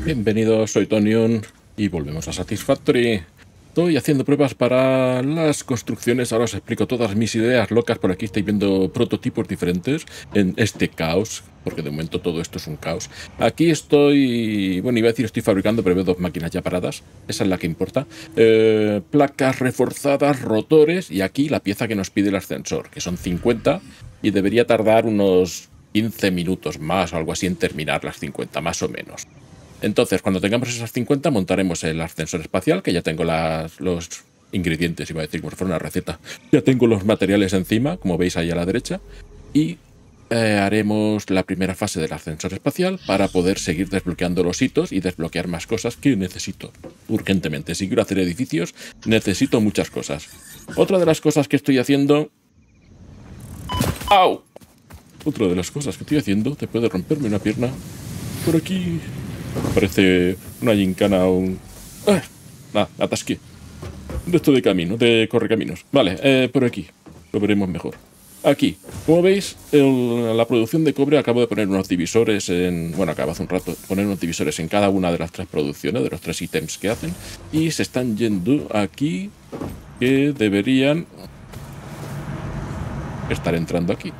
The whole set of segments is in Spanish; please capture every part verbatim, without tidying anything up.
Bienvenidos, soy Tonion y volvemos a Satisfactory. Estoy haciendo pruebas para las construcciones, ahora os explico todas mis ideas locas. Por aquí estáis viendo prototipos diferentes en este caos, porque de momento todo esto es un caos. Aquí estoy, bueno, iba a decir estoy fabricando, pero veo dos máquinas ya paradas, esa es la que importa. Eh, placas reforzadas, rotores, y aquí la pieza que nos pide el ascensor, que son cincuenta, y debería tardar unos quince minutos más o algo así en terminar las cincuenta, más o menos. Entonces, cuando tengamos esas cincuenta, montaremos el ascensor espacial, que ya tengo las, los ingredientes, iba a decir como si fuera una receta. Ya tengo los materiales encima, como veis ahí a la derecha, y eh, haremos la primera fase del ascensor espacial para poder seguir desbloqueando los hitos y desbloquear más cosas que necesito urgentemente. Si quiero hacer edificios, necesito muchas cosas. Otra de las cosas que estoy haciendo... ¡Au! Otra de las cosas que estoy haciendo, te puede romperme una pierna por aquí... Parece una gincana o un... ¡Ah! Ah, atasqué. De esto de camino, de correcaminos. Vale, eh, por aquí. Lo veremos mejor. Aquí. Como veis, el, la producción de cobre acabo de poner unos divisores en... Bueno, acabo hace un rato poner unos divisores en cada una de las tres producciones, de los tres ítems que hacen. Y se están yendo aquí, que deberían estar entrando aquí.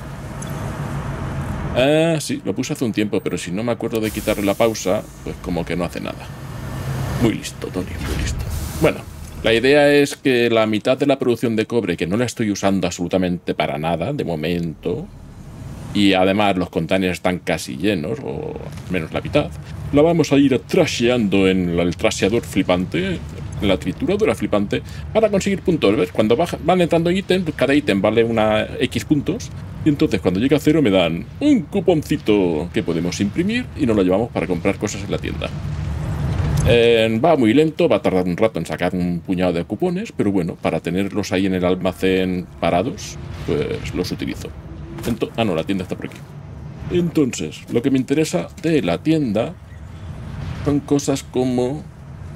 Ah, sí, lo puse hace un tiempo, pero si no me acuerdo de quitarle la pausa, pues como que no hace nada. Muy listo, Tony, muy listo. Bueno, la idea es que la mitad de la producción de cobre, que no la estoy usando absolutamente para nada, de momento, y además los containers están casi llenos, o menos la mitad, la vamos a ir trasheando en el trasheador flipante, en la trituradora flipante, para conseguir puntos. ¿Ves? Cuando van entrando ítems, cada ítem vale una X puntos, y entonces cuando llega a cero me dan un cuponcito que podemos imprimir y nos lo llevamos para comprar cosas en la tienda. Eh, va muy lento, va a tardar un rato en sacar un puñado de cupones, pero bueno, para tenerlos ahí en el almacén parados, pues los utilizo. Ento ah, no, la tienda está por aquí. Entonces, lo que me interesa de la tienda son cosas como...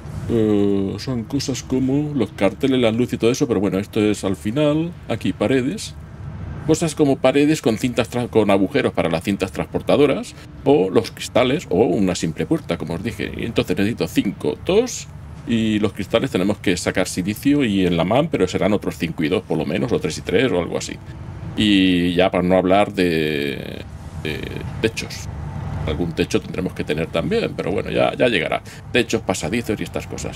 Uh, son cosas como los carteles, las luces y todo eso, pero bueno, esto es al final. Aquí, paredes. Cosas como paredes con cintas con agujeros para las cintas transportadoras, o los cristales, o una simple puerta, como os dije. Y entonces necesito cinco, dos, y los cristales tenemos que sacar silicio y en la M A M, pero serán otros cinco y dos por lo menos, o tres y tres, o algo así. Y ya para no hablar de, de techos. Algún techo tendremos que tener también, pero bueno, ya, ya llegará. Techos, pasadizos y estas cosas.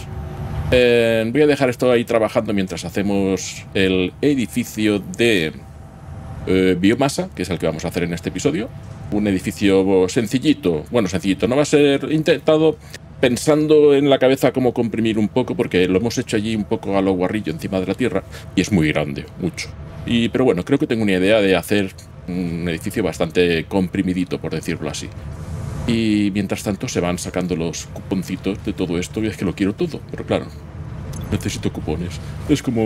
Eh, voy a dejar esto ahí trabajando mientras hacemos el edificio de... Eh, biomasa, que es el que vamos a hacer en este episodio. Un edificio sencillito, bueno, sencillito, no va a ser intentado pensando en la cabeza cómo comprimir un poco, porque lo hemos hecho allí un poco a lo guarrillo encima de la tierra, y es muy grande, mucho. Y, pero bueno, creo que tengo una idea de hacer un edificio bastante comprimidito, por decirlo así. Y mientras tanto se van sacando los cuponcitos de todo esto, y es que lo quiero todo, pero claro, necesito cupones. Es como...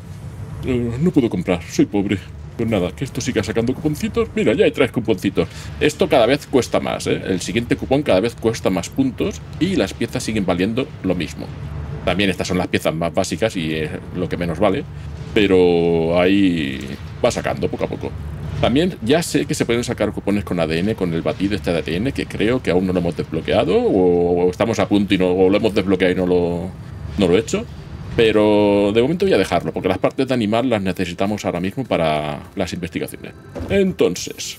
Uh, no puedo comprar, soy pobre. Pues nada, que esto siga sacando cuponcitos. Mira, ya hay tres cuponcitos. Esto cada vez cuesta más, ¿eh? El siguiente cupón cada vez cuesta más puntos y las piezas siguen valiendo lo mismo. También estas son las piezas más básicas y es lo que menos vale. Pero ahí va sacando poco a poco. También ya sé que se pueden sacar cupones con A D N, con el batido este de A D N, que creo que aún no lo hemos desbloqueado, o estamos a punto y no o lo hemos desbloqueado y no lo, no lo he hecho. Pero de momento voy a dejarlo, porque las partes de animal las necesitamos ahora mismo para las investigaciones. Entonces,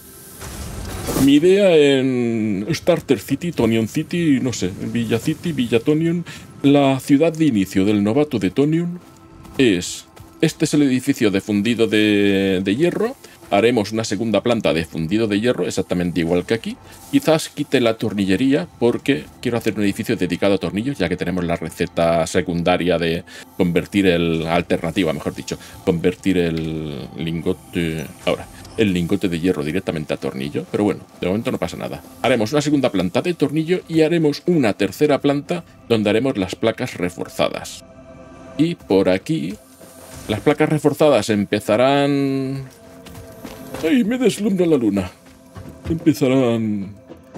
mi idea en Starter City, Tonion City, no sé, Villa City, Villa Tonion, la ciudad de inicio del novato de Tonion es... Este es el edificio de fundido de, de hierro. Haremos una segunda planta de fundido de hierro, exactamente igual que aquí. Quizás quite la tornillería porque quiero hacer un edificio dedicado a tornillos, ya que tenemos la receta secundaria de convertir el... alternativa, mejor dicho, convertir el lingote... Ahora, el lingote de hierro directamente a tornillo. Pero bueno, de momento no pasa nada. Haremos una segunda planta de tornillo y haremos una tercera planta donde haremos las placas reforzadas. Y por aquí... Las placas reforzadas empezarán... ¡Ay, me deslumbra la luna! Empezarán...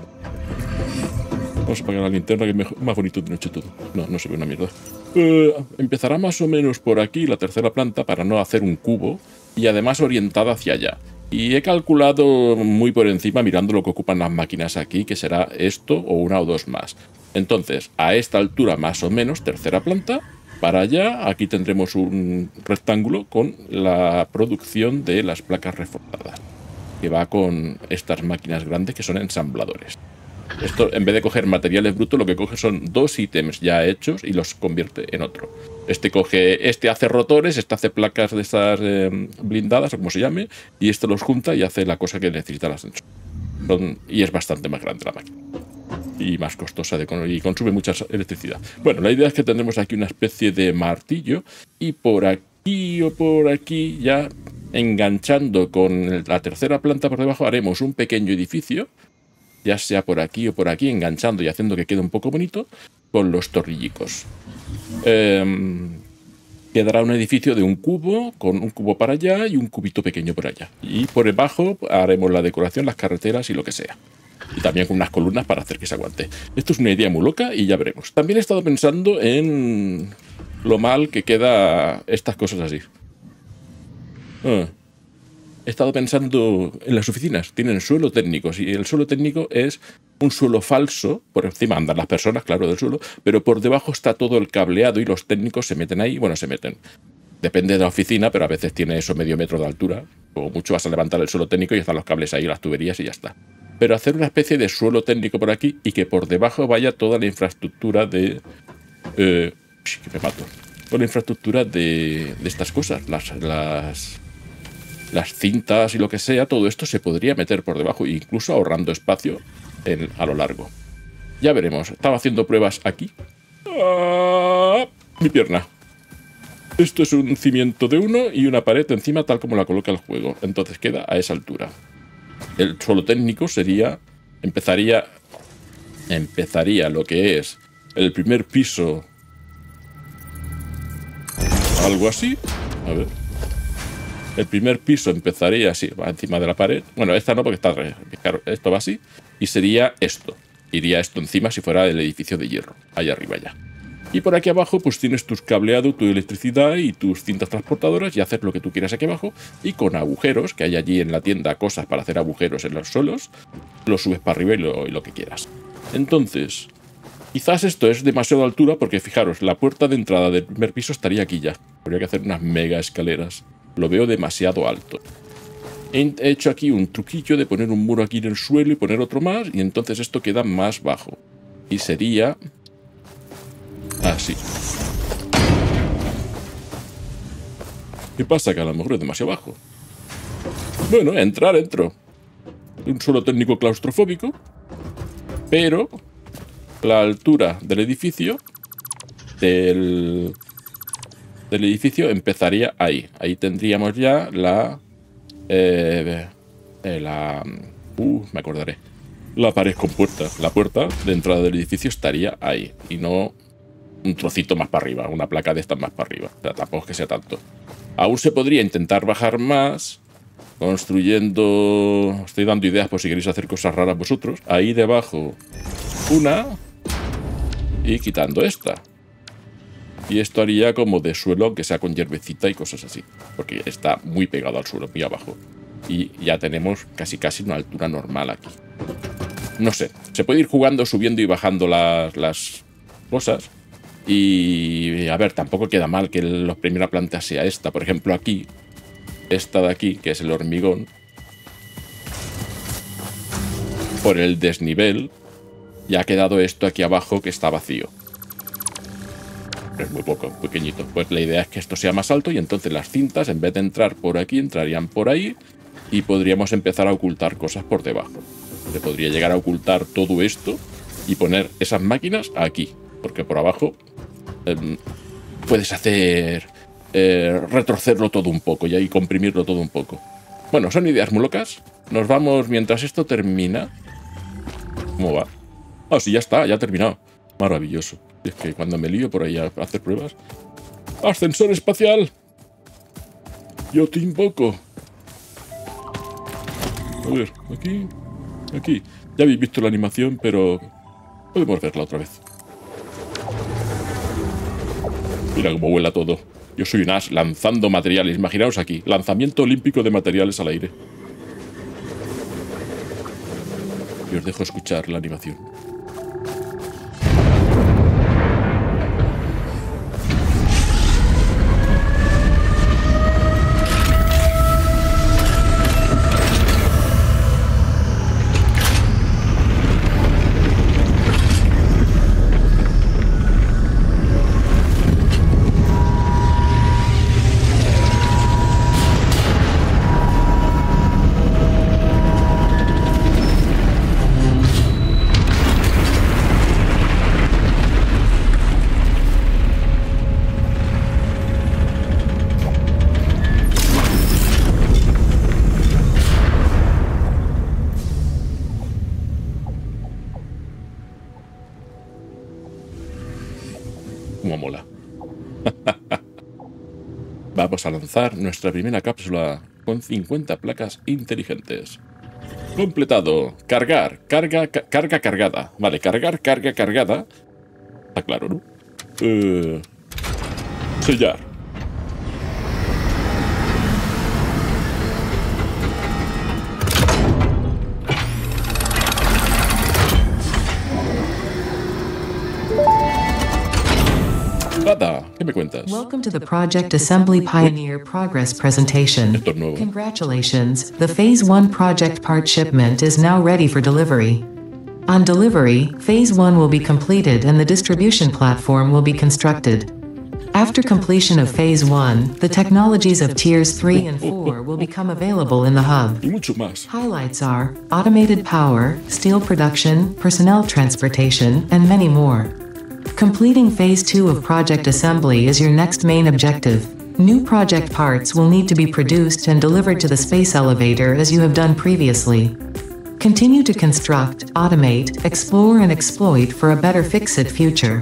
Vamos a apagar la linterna, que es más bonito de noche todo. No, no se ve una mierda. Eh, empezará más o menos por aquí la tercera planta para no hacer un cubo y además orientada hacia allá. Y he calculado muy por encima, mirando lo que ocupan las máquinas aquí, que será esto o una o dos más. Entonces, a esta altura más o menos, tercera planta, para allá, aquí tendremos un rectángulo con la producción de las placas reforzadas, que va con estas máquinas grandes que son ensambladores. Esto, en vez de coger materiales brutos, lo que coge son dos ítems ya hechos y los convierte en otro. Este coge, este hace rotores, este hace placas de estas eh, blindadas, o como se llame, y este los junta y hace la cosa que necesita el ascensor. Son, y es bastante más grande la máquina. Y más costosa de, y consume mucha electricidad. Bueno, la idea es que tendremos aquí una especie de martillo y por aquí o por aquí, ya enganchando con la tercera planta por debajo, haremos un pequeño edificio, ya sea por aquí o por aquí, enganchando y haciendo que quede un poco bonito, con los torrillicos. Eh, quedará un edificio de un cubo, con un cubo para allá y un cubito pequeño por allá. Y por debajo haremos la decoración, las carreteras y lo que sea. Y también con unas columnas para hacer que se aguante. Esto es una idea muy loca y ya veremos. También he estado pensando en lo mal que queda estas cosas así. Ah. He estado pensando en las oficinas. Tienen suelo técnico. Y el suelo técnico es un suelo falso. Por encima andan las personas, claro, del suelo. Pero por debajo está todo el cableado y los técnicos se meten ahí. Bueno, se meten. Depende de la oficina, pero a veces tiene eso medio metro de altura. O mucho vas a levantar el suelo técnico y están los cables ahí, las tuberías y ya está. Pero hacer una especie de suelo técnico por aquí y que por debajo vaya toda la infraestructura de... Eh, que me mato. Toda la infraestructura de, de estas cosas. Las... las las cintas y lo que sea, todo esto se podría meter por debajo, incluso ahorrando espacio en, a lo largo. Ya veremos. Estaba haciendo pruebas aquí. ¡Ah! Mi pierna. Esto es un cimiento de uno y una pared encima tal como la coloca el juego. Entonces queda a esa altura. El suelo técnico sería... Empezaría... Empezaría lo que es el primer piso... Algo así. A ver... El primer piso empezaría así, va encima de la pared. Bueno, esta no, porque está... Claro, esto va así. Y sería esto. Iría esto encima si fuera el edificio de hierro. Allá arriba ya. Y por aquí abajo pues tienes tus cableado, tu electricidad y tus cintas transportadoras y hacer lo que tú quieras aquí abajo. Y con agujeros, que hay allí en la tienda cosas para hacer agujeros en los suelos, lo subes para arriba y lo, y lo que quieras. Entonces, quizás esto es demasiado altura porque fijaros, la puerta de entrada del primer piso estaría aquí ya. Habría que hacer unas mega escaleras. Lo veo demasiado alto. He hecho aquí un truquillo de poner un muro aquí en el suelo y poner otro más, y entonces esto queda más bajo. Y sería... así. ¿Qué pasa? Que a lo mejor es demasiado bajo. Bueno, entrar, entro. Un suelo técnico claustrofóbico, pero la altura del edificio... del... del edificio empezaría ahí. Ahí tendríamos ya la... Eh, eh, la... Uh, me acordaré. La pared con puerta. La puerta de entrada del edificio estaría ahí. Y no un trocito más para arriba. Una placa de estas más para arriba. O sea, tampoco es que sea tanto. Aún se podría intentar bajar más. Construyendo... Estoy dando ideas por si queréis hacer cosas raras vosotros. Ahí debajo una. Y quitando esta. Y esto haría como de suelo, aunque sea con hierbecita y cosas así. Porque está muy pegado al suelo, muy abajo. Y ya tenemos casi casi una altura normal aquí. No sé, se puede ir jugando, subiendo y bajando las, las cosas. Y a ver, tampoco queda mal que la primera planta sea esta. Por ejemplo, aquí, esta de aquí, que es el hormigón. Por el desnivel, ya ha quedado esto aquí abajo que está vacío. Es muy poco, pequeñito. Pues la idea es que esto sea más alto y entonces las cintas, en vez de entrar por aquí, entrarían por ahí y podríamos empezar a ocultar cosas por debajo. Se podría llegar a ocultar todo esto y poner esas máquinas aquí, porque por abajo eh, puedes hacer eh, retorcerlo todo un poco y ahí comprimirlo todo un poco. Bueno, son ideas muy locas. Nos vamos mientras esto termina. ¿Cómo va? Ah, sí, ya está, ya ha terminado. Maravilloso. Es que cuando me lío por ahí a hacer pruebas... ¡Ascensor espacial! Yo te invoco. A ver, aquí... Aquí. Ya habéis visto la animación, pero... podemos verla otra vez. Mira cómo vuela todo. Yo soy un as lanzando materiales. Imaginaos aquí. Lanzamiento olímpico de materiales al aire. Y os dejo escuchar la animación. Como mola. Vamos a lanzar nuestra primera cápsula con cincuenta placas inteligentes. Completado. Cargar. Carga, ca carga cargada. Vale, cargar, carga cargada. Está claro, ¿no? Eh, sellar. Nada, ¿qué me cuentas? Welcome to the Project Assembly Pioneer Progress presentation. Esto es nuevo. Congratulations, the Phase one project part shipment is now ready for delivery. On delivery, Phase one will be completed and the distribution platform will be constructed. After completion of Phase one, the technologies of Tiers three and four will become available in the hub. Y mucho más. Highlights are automated power, steel production, personnel transportation, and many more. Completing Phase two of Project Assembly is your next main objective. New project parts will need to be produced and delivered to the space elevator as you have done previously. Continue to construct, automate, explore and exploit for a better Fixit future.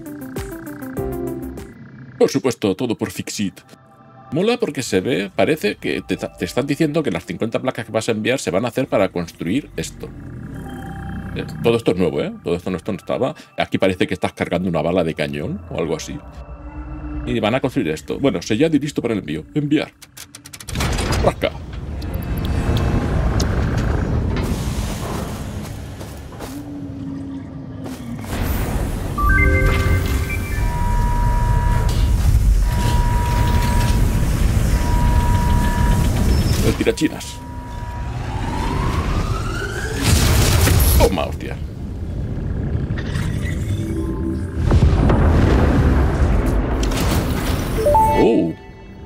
Por supuesto, todo por Fixit. Mola porque se ve, parece que te, te están diciendo que las cincuenta placas que vas a enviar se van a hacer para construir esto. Todo esto es nuevo, ¿eh? Todo esto no, esto no estaba. Aquí parece que estás cargando una bala de cañón o algo así. Y van a construir esto. Bueno, sellado y listo para el envío. Enviar. Rasca. El tirachinas. Toma, hostia. Oh.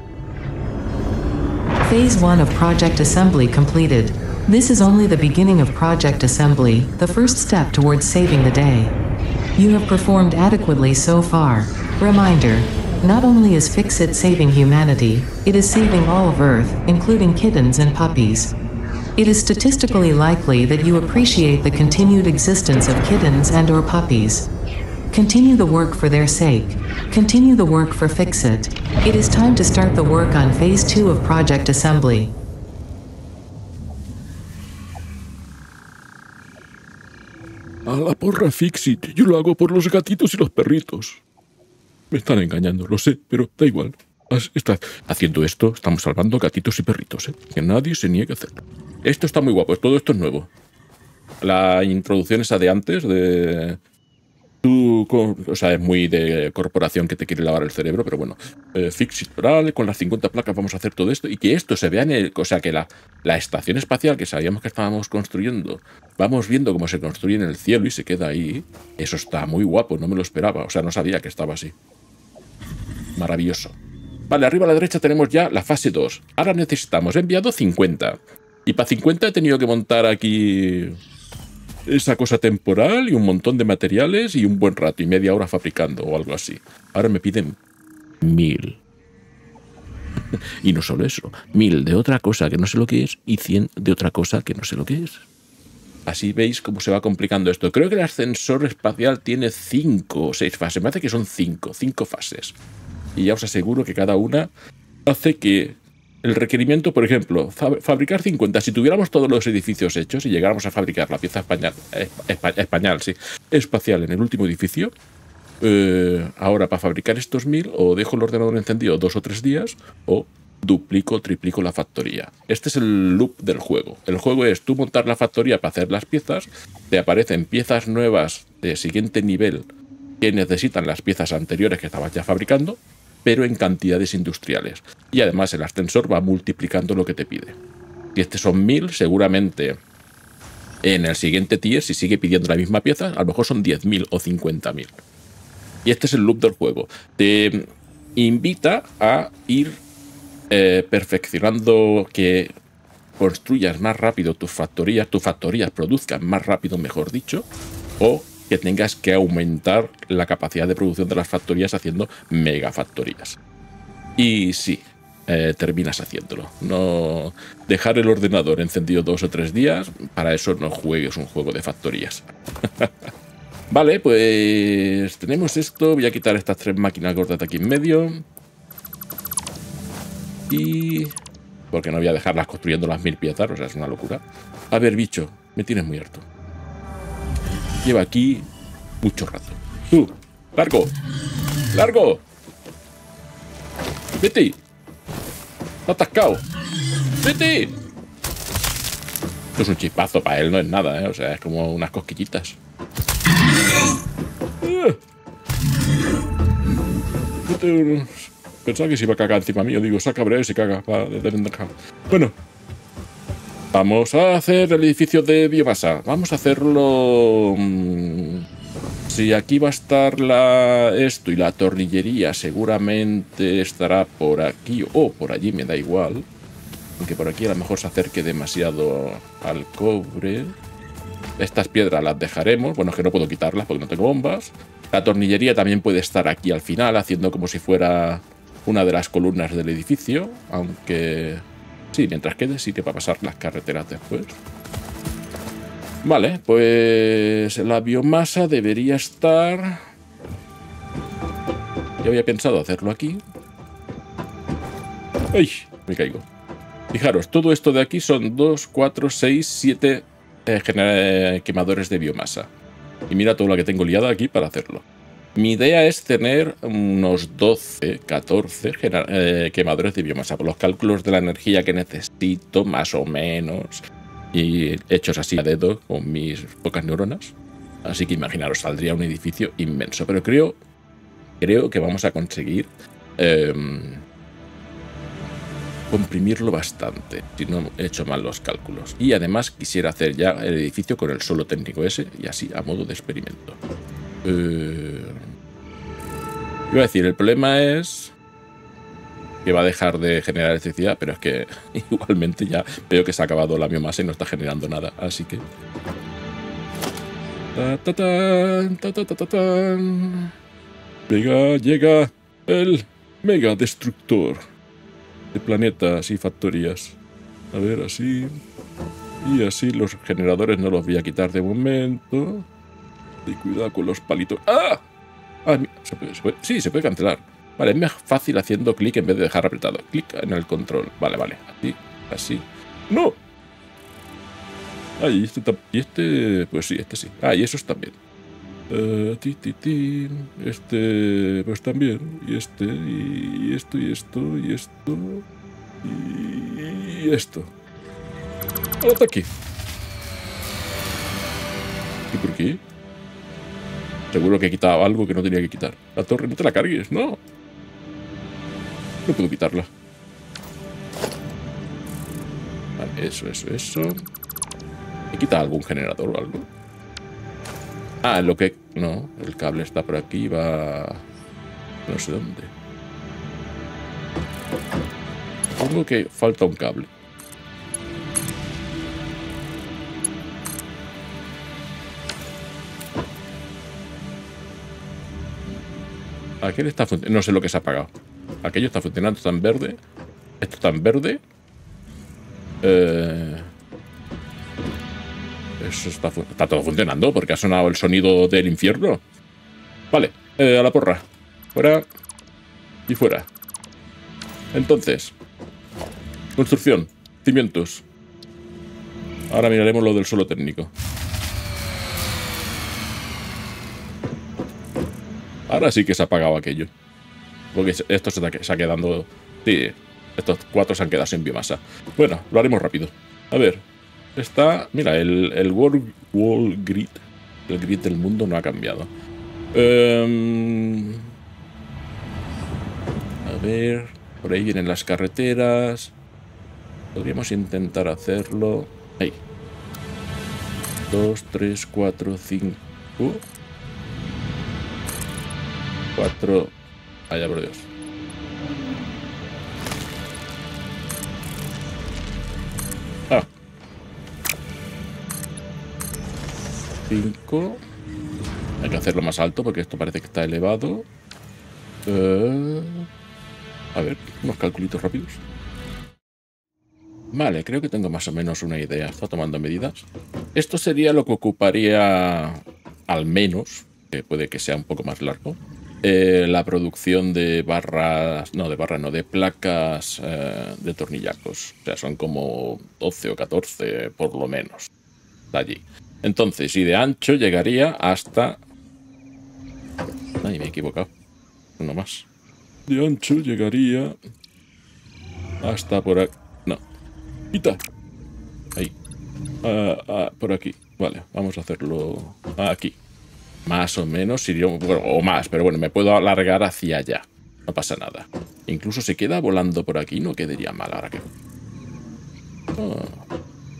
Phase one of Project Assembly completed. This is only the beginning of Project Assembly, the first step towards saving the day. You have performed adequately so far. Reminder, not only is Fixit saving humanity, it is saving all of Earth, including kittens and puppies. It is statistically likely that you appreciate the continued existence of kittens and or puppies. Continue the work for their sake. Continue the work for Fixit. It is time to start the work on Phase two of Project Assembly. A la porra Fixit. Yo lo hago por los gatitos y los perritos. Me están engañando, lo sé, pero da igual. Está haciendo esto, estamos salvando gatitos y perritos, ¿eh? Que nadie se niegue a hacerlo. Esto está muy guapo, todo esto es nuevo. La introducción esa de antes, de... Tú, o sea, es muy de corporación que te quiere lavar el cerebro, pero bueno. Eh, Fixit, vale, con las cincuenta placas vamos a hacer todo esto. Y que esto se vea en el... O sea, que la, la estación espacial que sabíamos que estábamos construyendo, vamos viendo cómo se construye en el cielo y se queda ahí. Eso está muy guapo, no me lo esperaba. O sea, no sabía que estaba así. Maravilloso. Vale, arriba a la derecha tenemos ya la fase dos. Ahora necesitamos, he enviado cincuenta. Y para cincuenta he tenido que montar aquí esa cosa temporal y un montón de materiales y un buen rato y media hora fabricando o algo así. Ahora me piden mil. Y no solo eso, mil de otra cosa que no sé lo que es y cien de otra cosa que no sé lo que es. Así veis cómo se va complicando esto. Creo que el ascensor espacial tiene cinco o seis fases. Me hace que son cinco, cinco fases. Y ya os aseguro que cada una hace que el requerimiento, por ejemplo, fab fabricar cincuenta, si tuviéramos todos los edificios hechos y llegáramos a fabricar la pieza español, espa español, sí, espacial en el último edificio, eh, ahora para fabricar estos mil, o dejo el ordenador encendido dos o tres días, o duplico, triplico la factoría. Este es el loop del juego. El juego es tú montar la factoría para hacer las piezas, te aparecen piezas nuevas de siguiente nivel que necesitan las piezas anteriores que estabas ya fabricando, pero en cantidades industriales. Y además el ascensor va multiplicando lo que te pide. Si este son mil, seguramente en el siguiente tier, si sigue pidiendo la misma pieza, a lo mejor son diez mil o cincuenta mil. Y este es el loop del juego. Te invita a ir eh, perfeccionando, que construyas más rápido tus factorías, tus factorías produzcan más rápido, mejor dicho, o que tengas que aumentar la capacidad de producción de las factorías haciendo megafactorías. Y sí, eh, terminas haciéndolo. No dejar el ordenador encendido dos o tres días, para eso no juegues un juego de factorías. Vale, pues tenemos esto. Voy a quitar estas tres máquinas gordas de aquí en medio. Y... porque no voy a dejarlas construyendo las mil piezas, o sea, es una locura. A ver, bicho, me tienes muy harto. Lleva aquí mucho rato. ¡Tú! ¡Largo! ¡Largo! ¡Vete! ¡Está atascado! ¡Vete! Esto es un chispazo, para él no es nada, ¿eh? O sea, es como unas cosquillitas. Pensaba que se iba a cagar encima mío. Digo, saca breve y se caga. Bueno, vamos a hacer el edificio de biomasa. Vamos a hacerlo... Si aquí va a estar la esto y la tornillería, seguramente estará por aquí o por allí, me da igual. Aunque por aquí a lo mejor se acerque demasiado al cobre. Estas piedras las dejaremos. Bueno, es que no puedo quitarlas porque no tengo bombas. La tornillería también puede estar aquí al final, haciendo como si fuera una de las columnas del edificio. Aunque... sí, mientras quede sitio para pasar las carreteras después. Vale, pues la biomasa debería estar... ya había pensado hacerlo aquí. ¡Ay! Me caigo. Fijaros, todo esto de aquí son dos, cuatro, seis, siete eh, quemadores de biomasa. Y mira todo lo que tengo liada aquí para hacerlo. Mi idea es tener unos doce, catorce eh, quemadores de biomasa. Por los cálculos de la energía que necesito, más o menos... y hechos así a dedo con mis pocas neuronas. Así que imaginaros, saldría un edificio inmenso. Pero creo, creo que vamos a conseguir eh, comprimirlo bastante, si no he hecho mal los cálculos. Y además quisiera hacer ya el edificio con el suelo técnico ese, y así a modo de experimento. Eh, iba a decir, el problema es... que va a dejar de generar electricidad, pero es que igualmente ya veo que se ha acabado la biomasa y no está generando nada, así que... Ta, ta, tan, ta, ta, ta, ta, tan. Venga, llega el mega destructor de planetas y factorías. A ver, así... y así los generadores no los voy a quitar de momento. Y cuidado con los palitos. ¡Ah! ah ¿se puede, se puede? Sí, se puede cancelar. Vale, es más fácil haciendo clic en vez de dejar apretado. Clic en el control. Vale, vale. Así, así. ¡No! Ah, y este, y este... pues sí, este sí. Ah, y esos también. Uh, ti, ti, ti. Este... pues también. Y este, y esto, y esto, y esto. Y esto. ¡Al ataque! ¿Y por qué? Seguro que he quitado algo que no tenía que quitar. La torre, no te la cargues, no. No puedo quitarla. Vale, eso, eso, eso. ¿He quitado algún generador o algo? Ah, lo que... no, el cable está por aquí, va... no sé dónde. Supongo que falta un cable. Aquel está funcionando. No sé lo que se ha apagado. Aquello está funcionando, está en verde. Esto está en verde. Eh... Eso está, está todo funcionando porque ha sonado el sonido del infierno. Vale, eh, a la porra. Fuera y fuera. Entonces, construcción, cimientos. Ahora miraremos lo del suelo técnico. Ahora sí que se ha apagado aquello. Porque esto se está quedando... sí, Estos cuatro se han quedado sin biomasa. Bueno, lo haremos rápido. A ver, está... Mira, el, el World, World Grid, el grid del mundo no ha cambiado. Um, a ver, por ahí vienen las carreteras. Podríamos intentar hacerlo... Ahí. Dos, tres, cuatro, cinco... Cuatro... Vaya por Dios. Ah. Cinco. Hay que hacerlo más alto porque esto parece que está elevado. Uh, a ver, unos calculitos rápidos. Vale, creo que tengo más o menos una idea. Está tomando medidas. Esto sería lo que ocuparía, al menos, que puede que sea un poco más largo, eh, la producción de barras, no, de barras, no, de placas eh, de tornillacos. O sea, son como doce o catorce por lo menos. De allí. Entonces, y de ancho llegaría hasta... Ay, me he equivocado. Uno más. De ancho llegaría hasta por aquí. No. Quita. Ahí. Ah, ah, por aquí. Vale, vamos a hacerlo aquí. Más o menos, iría, bueno, o más, pero bueno, me puedo alargar hacia allá. No pasa nada. Incluso si queda volando por aquí, no quedaría mal ahora que... Ah.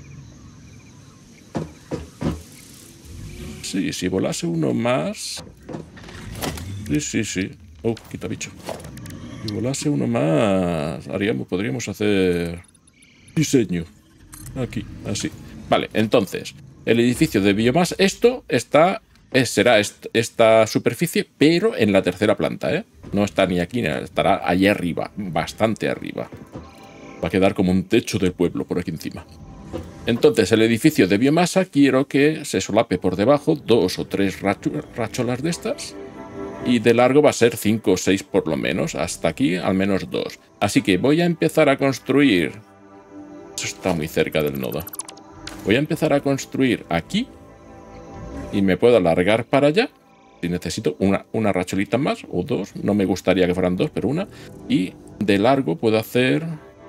Sí, si volase uno más... Sí, sí, sí. Oh, quita bicho. Si volase uno más, haríamos, podríamos hacer... diseño. Aquí, así. Vale, entonces, el edificio de biomasa, esto está... Es, será est esta superficie, pero en la tercera planta, ¿eh? No está ni aquí, ni estará allí arriba, bastante arriba. Va a quedar como un techo del pueblo por aquí encima. Entonces, el edificio de biomasa quiero que se solape por debajo dos o tres racholas de estas. Y de largo va a ser cinco o seis por lo menos. Hasta aquí al menos dos. Así que voy a empezar a construir... Eso está muy cerca del nodo. Voy a empezar a construir aquí. Y me puedo alargar para allá. Si necesito una, una racholita más o dos. No me gustaría que fueran dos, pero una. Y de largo puedo hacer...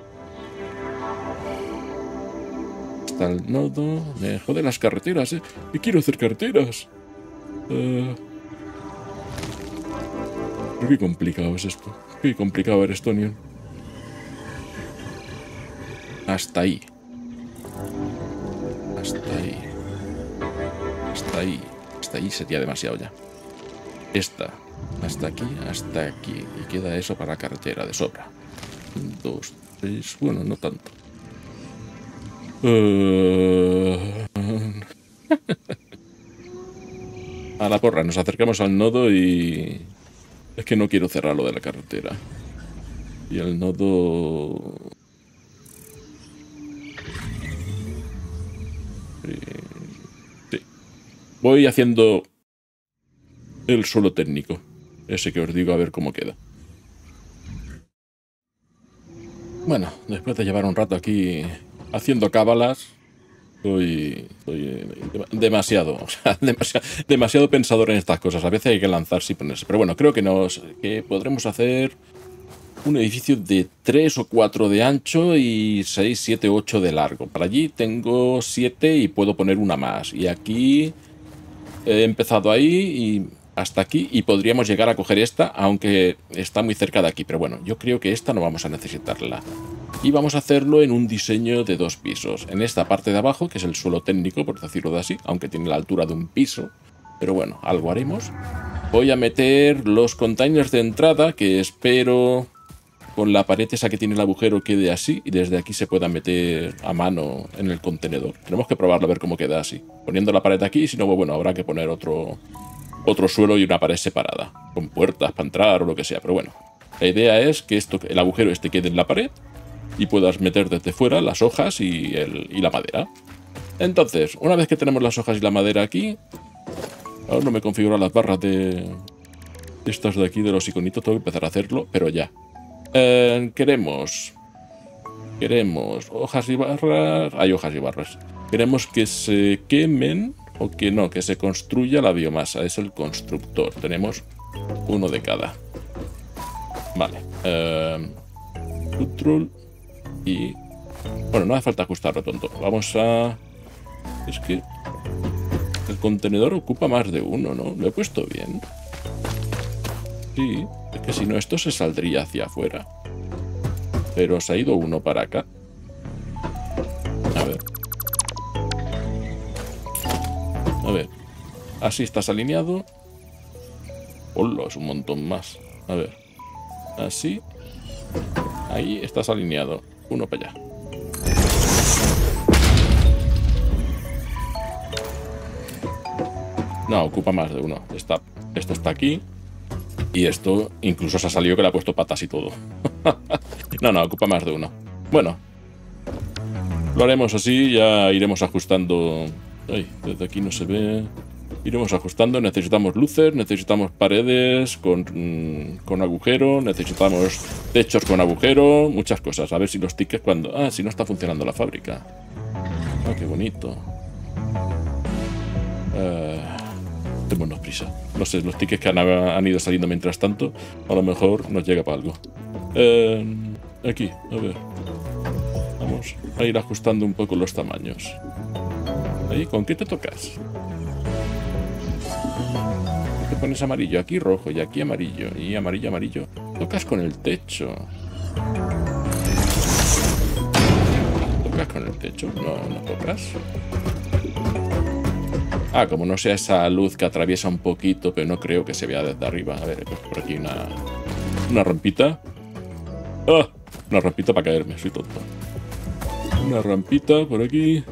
Hasta el nodo. Me jode las carreteras, ¿eh? Y quiero hacer carreteras. Uh... Qué complicado es esto. Qué complicado eres, Tonion. Hasta ahí. Hasta ahí. Hasta ahí. Hasta ahí sería demasiado ya. Esta. Hasta aquí, hasta aquí. Y queda eso para la carretera de sobra. Dos, tres. Bueno, no tanto. Uh... A la porra. Nos acercamos al nodo y... Es que no quiero cerrar lo de la carretera. Y el nodo... Sí. Voy haciendo el suelo técnico. Ese que os digo a ver cómo queda. Bueno, después de llevar un rato aquí haciendo cábalas, soy, soy demasiado, o sea, demasiado, demasiado pensador en estas cosas. A veces hay que lanzarse y ponerse. Pero bueno, creo que, nos, que podremos hacer un edificio de tres o cuatro de ancho y seis, siete, ocho de largo. Para allí tengo siete y puedo poner una más. Y aquí he empezado ahí y hasta aquí. Y podríamos llegar a coger esta, aunque está muy cerca de aquí. Pero bueno, yo creo que esta no vamos a necesitarla. Y vamos a hacerlo en un diseño de dos pisos. En esta parte de abajo, que es el suelo técnico, por decirlo de así, aunque tiene la altura de un piso. Pero bueno, algo haremos. Voy a meter los containers de entrada, que espero con la pared esa que tiene el agujero quede así. Y desde aquí se pueda meter a mano en el contenedor. Tenemos que probarlo a ver cómo queda así. Poniendo la pared aquí, si no, bueno, habrá que poner otro, otro suelo y una pared separada. Con puertas para entrar o lo que sea. Pero bueno, la idea es que esto, el agujero este quede en la pared. Y puedas meter desde fuera las hojas y, el, y la madera. Entonces, una vez que tenemos las hojas y la madera aquí... Ahora no me configuro las barras de... Estas de aquí, de los iconitos. Tengo que empezar a hacerlo, pero ya. Eh, queremos... Queremos hojas y barras... Hay hojas y barras. Queremos que se quemen... O que no, que se construya la biomasa. Es el constructor. Tenemos uno de cada. Vale. Eh, control... Y... bueno, no hace falta ajustarlo, tonto. Vamos a... es que... el contenedor ocupa más de uno, ¿no? ¿Lo he puesto bien? Sí, es que si no esto se saldría hacia afuera. Pero se ha ido uno para acá. A ver. A ver. Así estás alineado. Hola, es un montón más. A ver. Así. Ahí estás alineado. Uno para allá. No, ocupa más de uno. Está, esto está aquí. Y esto incluso se ha salido que le ha puesto patas y todo. No, no, ocupa más de uno. Bueno. Lo haremos así, ya iremos ajustando. Ay, desde aquí no se ve. Iremos ajustando. Necesitamos luces, necesitamos paredes con, con agujero, necesitamos techos con agujero, muchas cosas. A ver si los tickets cuando... ah, si no está funcionando la fábrica. Ah, qué bonito. Uh, Démonos prisa. No sé, los tickets que han, han ido saliendo mientras tanto, a lo mejor nos llega para algo. Uh, aquí, a ver. Vamos a ir ajustando un poco los tamaños. Ahí, ¿con qué te tocas? Te pones amarillo, aquí rojo y aquí amarillo. Y amarillo, amarillo. Tocas con el techo. ¿Tocas con el techo? No, no tocas. Ah, como no sea esa luz que atraviesa un poquito, pero no creo que se vea desde arriba. A ver, he puesto por aquí una, una rampita. ¡Ah! Una rampita para caerme, soy tonto. Una rampita por aquí.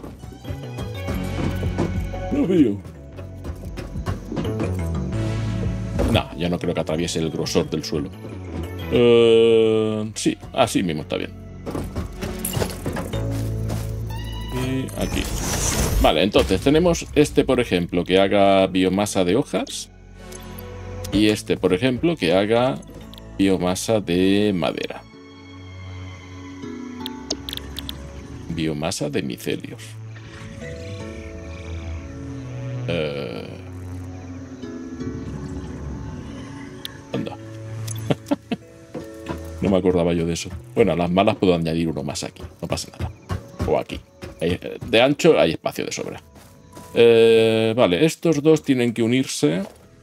No veo. No, ya no creo que atraviese el grosor del suelo. Uh, sí, así mismo está bien. Y aquí. Vale, entonces tenemos este, por ejemplo, que haga biomasa de hojas. Y este, por ejemplo, que haga biomasa de madera. Biomasa de micelios. Uh... Anda. No me acordaba yo de eso. Bueno, a las malas puedo añadir uno más aquí. No pasa nada. O aquí. De ancho hay espacio de sobra. Eh, vale, estos dos tienen que unirse.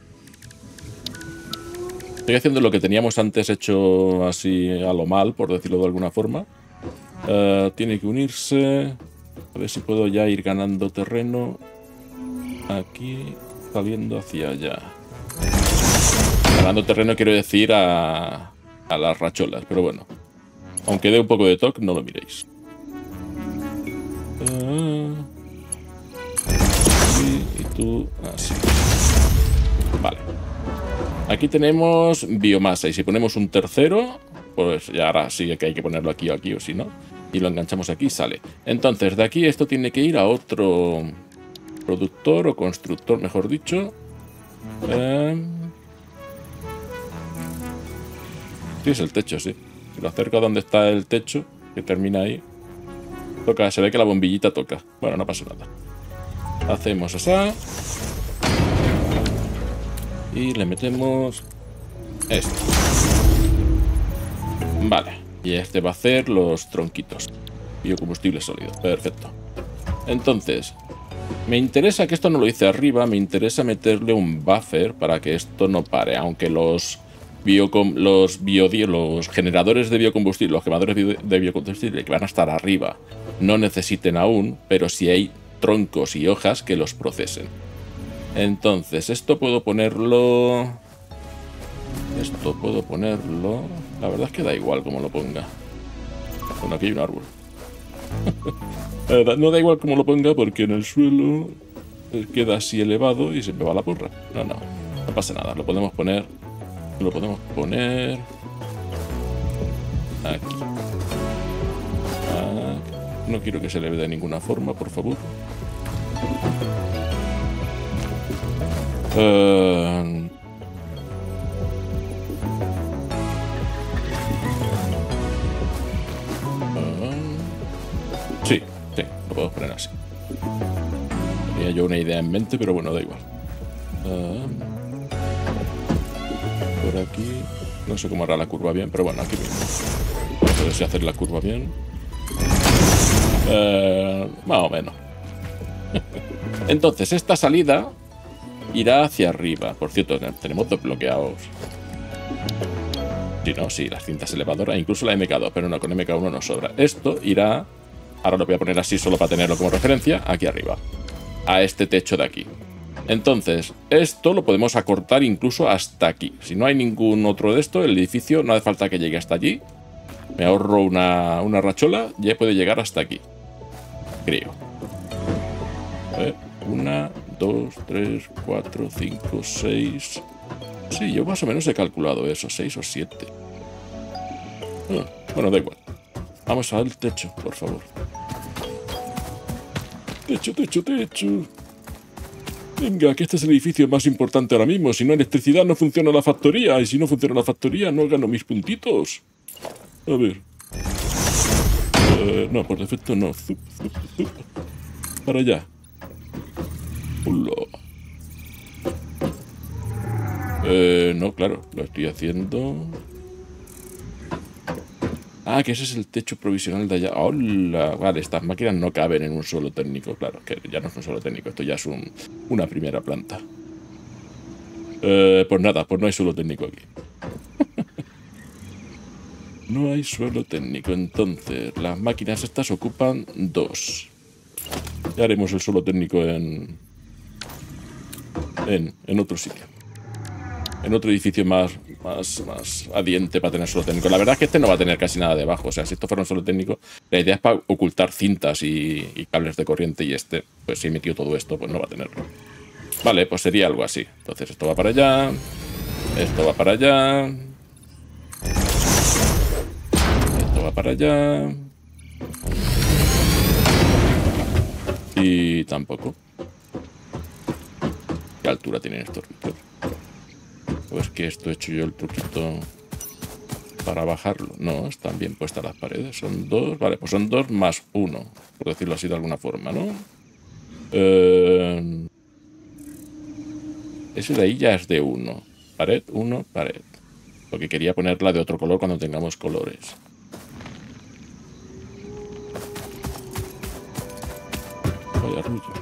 Estoy haciendo lo que teníamos antes hecho así a lo mal, por decirlo de alguna forma. Eh, tiene que unirse. A ver si puedo ya ir ganando terreno. Aquí, saliendo hacia allá. Ganando terreno quiero decir a, a las racholas, pero bueno. Aunque dé un poco de toque, no lo miréis. Uh, y, y tú así. Vale. Aquí tenemos biomasa. Y si ponemos un tercero, pues ya ahora sí que hay que ponerlo aquí o aquí o si no. Y lo enganchamos aquí y sale. Entonces de aquí esto tiene que ir a otro productor o constructor, mejor dicho. Eh, sí, es el techo, sí. Si lo acerco a donde está el techo, que termina ahí. Toca, se ve que la bombillita toca. Bueno, no pasa nada. Hacemos así. Y le metemos esto. Vale. Y este va a hacer los tronquitos. Biocombustible sólido. Perfecto. Entonces, me interesa que esto no lo hice arriba. Me interesa meterle un buffer para que esto no pare. Aunque los... Biocom los, bio los generadores de biocombustible, los quemadores de biocombustible que van a estar arriba, no necesiten aún, pero si hay troncos y hojas que los procesen. Entonces, esto puedo ponerlo... Esto puedo ponerlo... La verdad es que da igual como lo ponga. Bueno, aquí hay un árbol. No da igual como lo ponga porque en el suelo queda así elevado y se me va la porra. No, no, no pasa nada, lo podemos poner... Lo podemos poner aquí. aquí. No quiero que se le vea de ninguna forma, por favor. Uh... Uh... Sí, sí, lo puedo poner así. Tenía yo una idea en mente, pero bueno, da igual. Uh... Por aquí, no sé cómo hará la curva bien, pero bueno, aquí mismo. A ver si hacer la curva bien. Eh, más o menos. Entonces, esta salida irá hacia arriba. Por cierto, tenemos dos bloqueados. Sí, no, sí, las cintas elevadoras, incluso la M K dos, pero no, con M K uno nos sobra. Esto irá, ahora lo voy a poner así solo para tenerlo como referencia, aquí arriba, a este techo de aquí. Entonces, esto lo podemos acortar incluso hasta aquí. Si no hay ningún otro de esto, el edificio no hace falta que llegue hasta allí. Me ahorro una, una rachola, ya puede llegar hasta aquí. Creo. A ver, una, dos, tres, cuatro, cinco, seis... Sí, yo más o menos he calculado eso, seis o siete. Ah, bueno, da igual. Vamos al techo, por favor. Techo, techo, techo. Venga, que este es el edificio más importante ahora mismo. Si no hay electricidad no funciona la factoría. Y si no funciona la factoría no gano mis puntitos. A ver. Uh, no, por defecto no. Zup, zup, zup. Para allá. Hola. Eh, no, claro, lo estoy haciendo. Ah, que ese es el techo provisional de allá. ¡Hola! Vale, estas máquinas no caben en un solo técnico. Claro, que ya no es un solo técnico. Esto ya es un, una primera planta. Eh, pues nada, pues no hay suelo técnico aquí. No hay suelo técnico. Entonces, las máquinas estas ocupan dos. Ya haremos el suelo técnico en... En, en otro sitio. En otro edificio más, más, más adiente para tener suelo técnico. La verdad es que este no va a tener casi nada debajo. O sea, si esto fuera un suelo técnico, la idea es para ocultar cintas y, y cables de corriente. Y este, pues si he metido todo esto, pues no va a tenerlo. Vale, pues sería algo así. Entonces esto va para allá. Esto va para allá. Esto va para allá. Y tampoco. ¿Qué altura tienen estos bichos? Pues que esto he hecho yo el truquito para bajarlo. No, están bien puestas las paredes. Son dos. Vale, pues son dos más uno. Por decirlo así de alguna forma, ¿no? Eh... Ese de ahí ya es de uno. Pared, uno, pared. Porque quería ponerla de otro color cuando tengamos colores. Vaya rollo.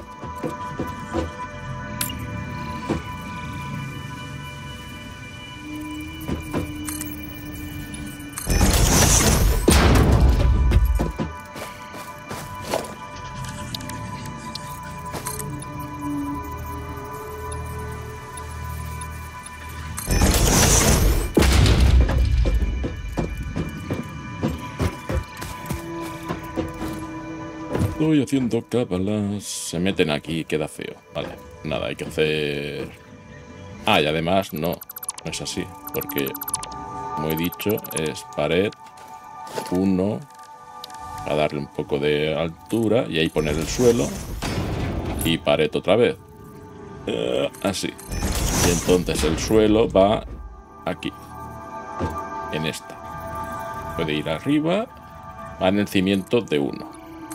Estoy haciendo cábalas. Se meten aquí, queda feo. Vale, nada, hay que hacer... Ah, y además no, no es así. Porque, como he dicho, es pared uno. Para darle un poco de altura. Y ahí poner el suelo. Y pared otra vez. Uh, así. Y entonces el suelo va aquí. En esta. Puede ir arriba. Va en el cimiento de uno.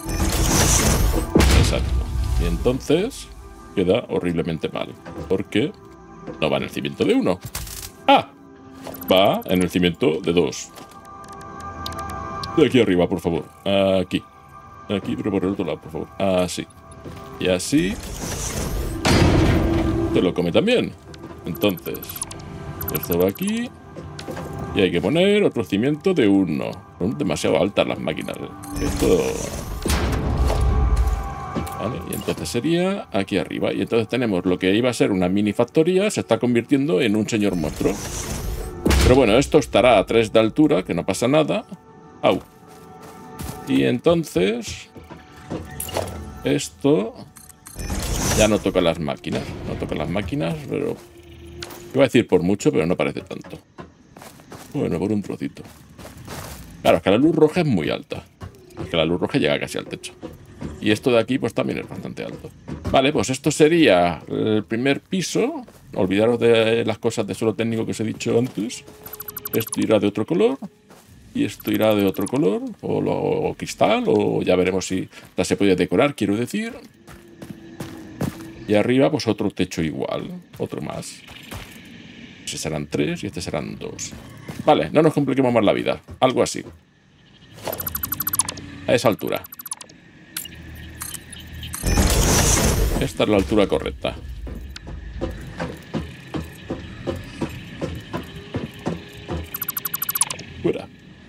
Exacto. Y entonces queda horriblemente mal. Porque no va en el cimiento de uno. ¡Ah! Va en el cimiento de dos. De aquí arriba, por favor. Aquí. Aquí, pero por el otro lado, por favor. Así. Y así. Te lo come también. Entonces, esto va aquí. Y hay que poner otro cimiento de uno. Son demasiado altas las máquinas. Esto... Vale, y entonces sería aquí arriba. Y entonces tenemos lo que iba a ser una mini factoría, se está convirtiendo en un señor monstruo. Pero bueno, esto estará a tres de altura, que no pasa nada. Au. Y entonces... Esto... Ya no toca las máquinas. No toca las máquinas, pero... Iba a decir por mucho, pero no parece tanto. Bueno, por un trocito. Claro, es que la luz roja es muy alta. Es que la luz roja llega casi al techo. Y esto de aquí pues también es bastante alto. Vale, pues esto sería el primer piso. Olvidaros de las cosas de suelo técnico que os he dicho antes. Esto irá de otro color. Y esto irá de otro color. O, lo, o cristal. O ya veremos si la se puede decorar, quiero decir. Y arriba pues otro techo igual. Otro más. Este serán tres y este serán dos. Vale, no nos compliquemos más la vida. Algo así. A esa altura. Esta es la altura correcta. Fuera.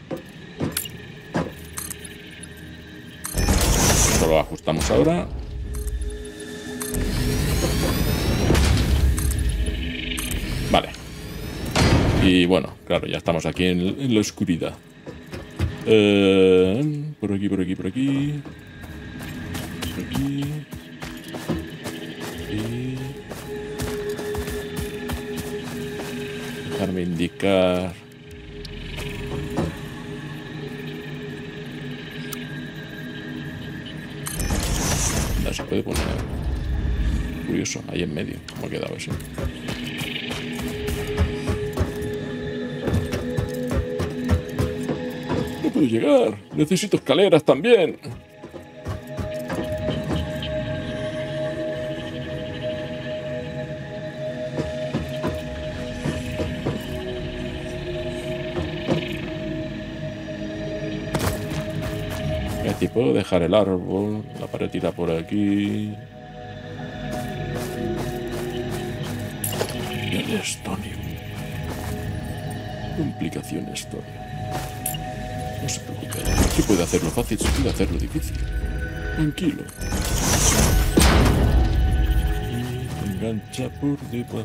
Esto lo ajustamos ahora. Vale. Y bueno, claro, ya estamos aquí en, en la oscuridad. Eh, por aquí, por aquí, por aquí. Por aquí. Y... dejarme indicar... no se puede poner... curioso, ahí en medio. ¿Cómo ha quedado eso? No puedo llegar. Necesito escaleras también. Aquí puedo dejar el árbol. La pared tira por aquí. Y el estonio. Complicaciones, Tony. No se preocupe. Si puede hacerlo fácil, se puede hacerlo difícil. Tranquilo. Engancha por debajo.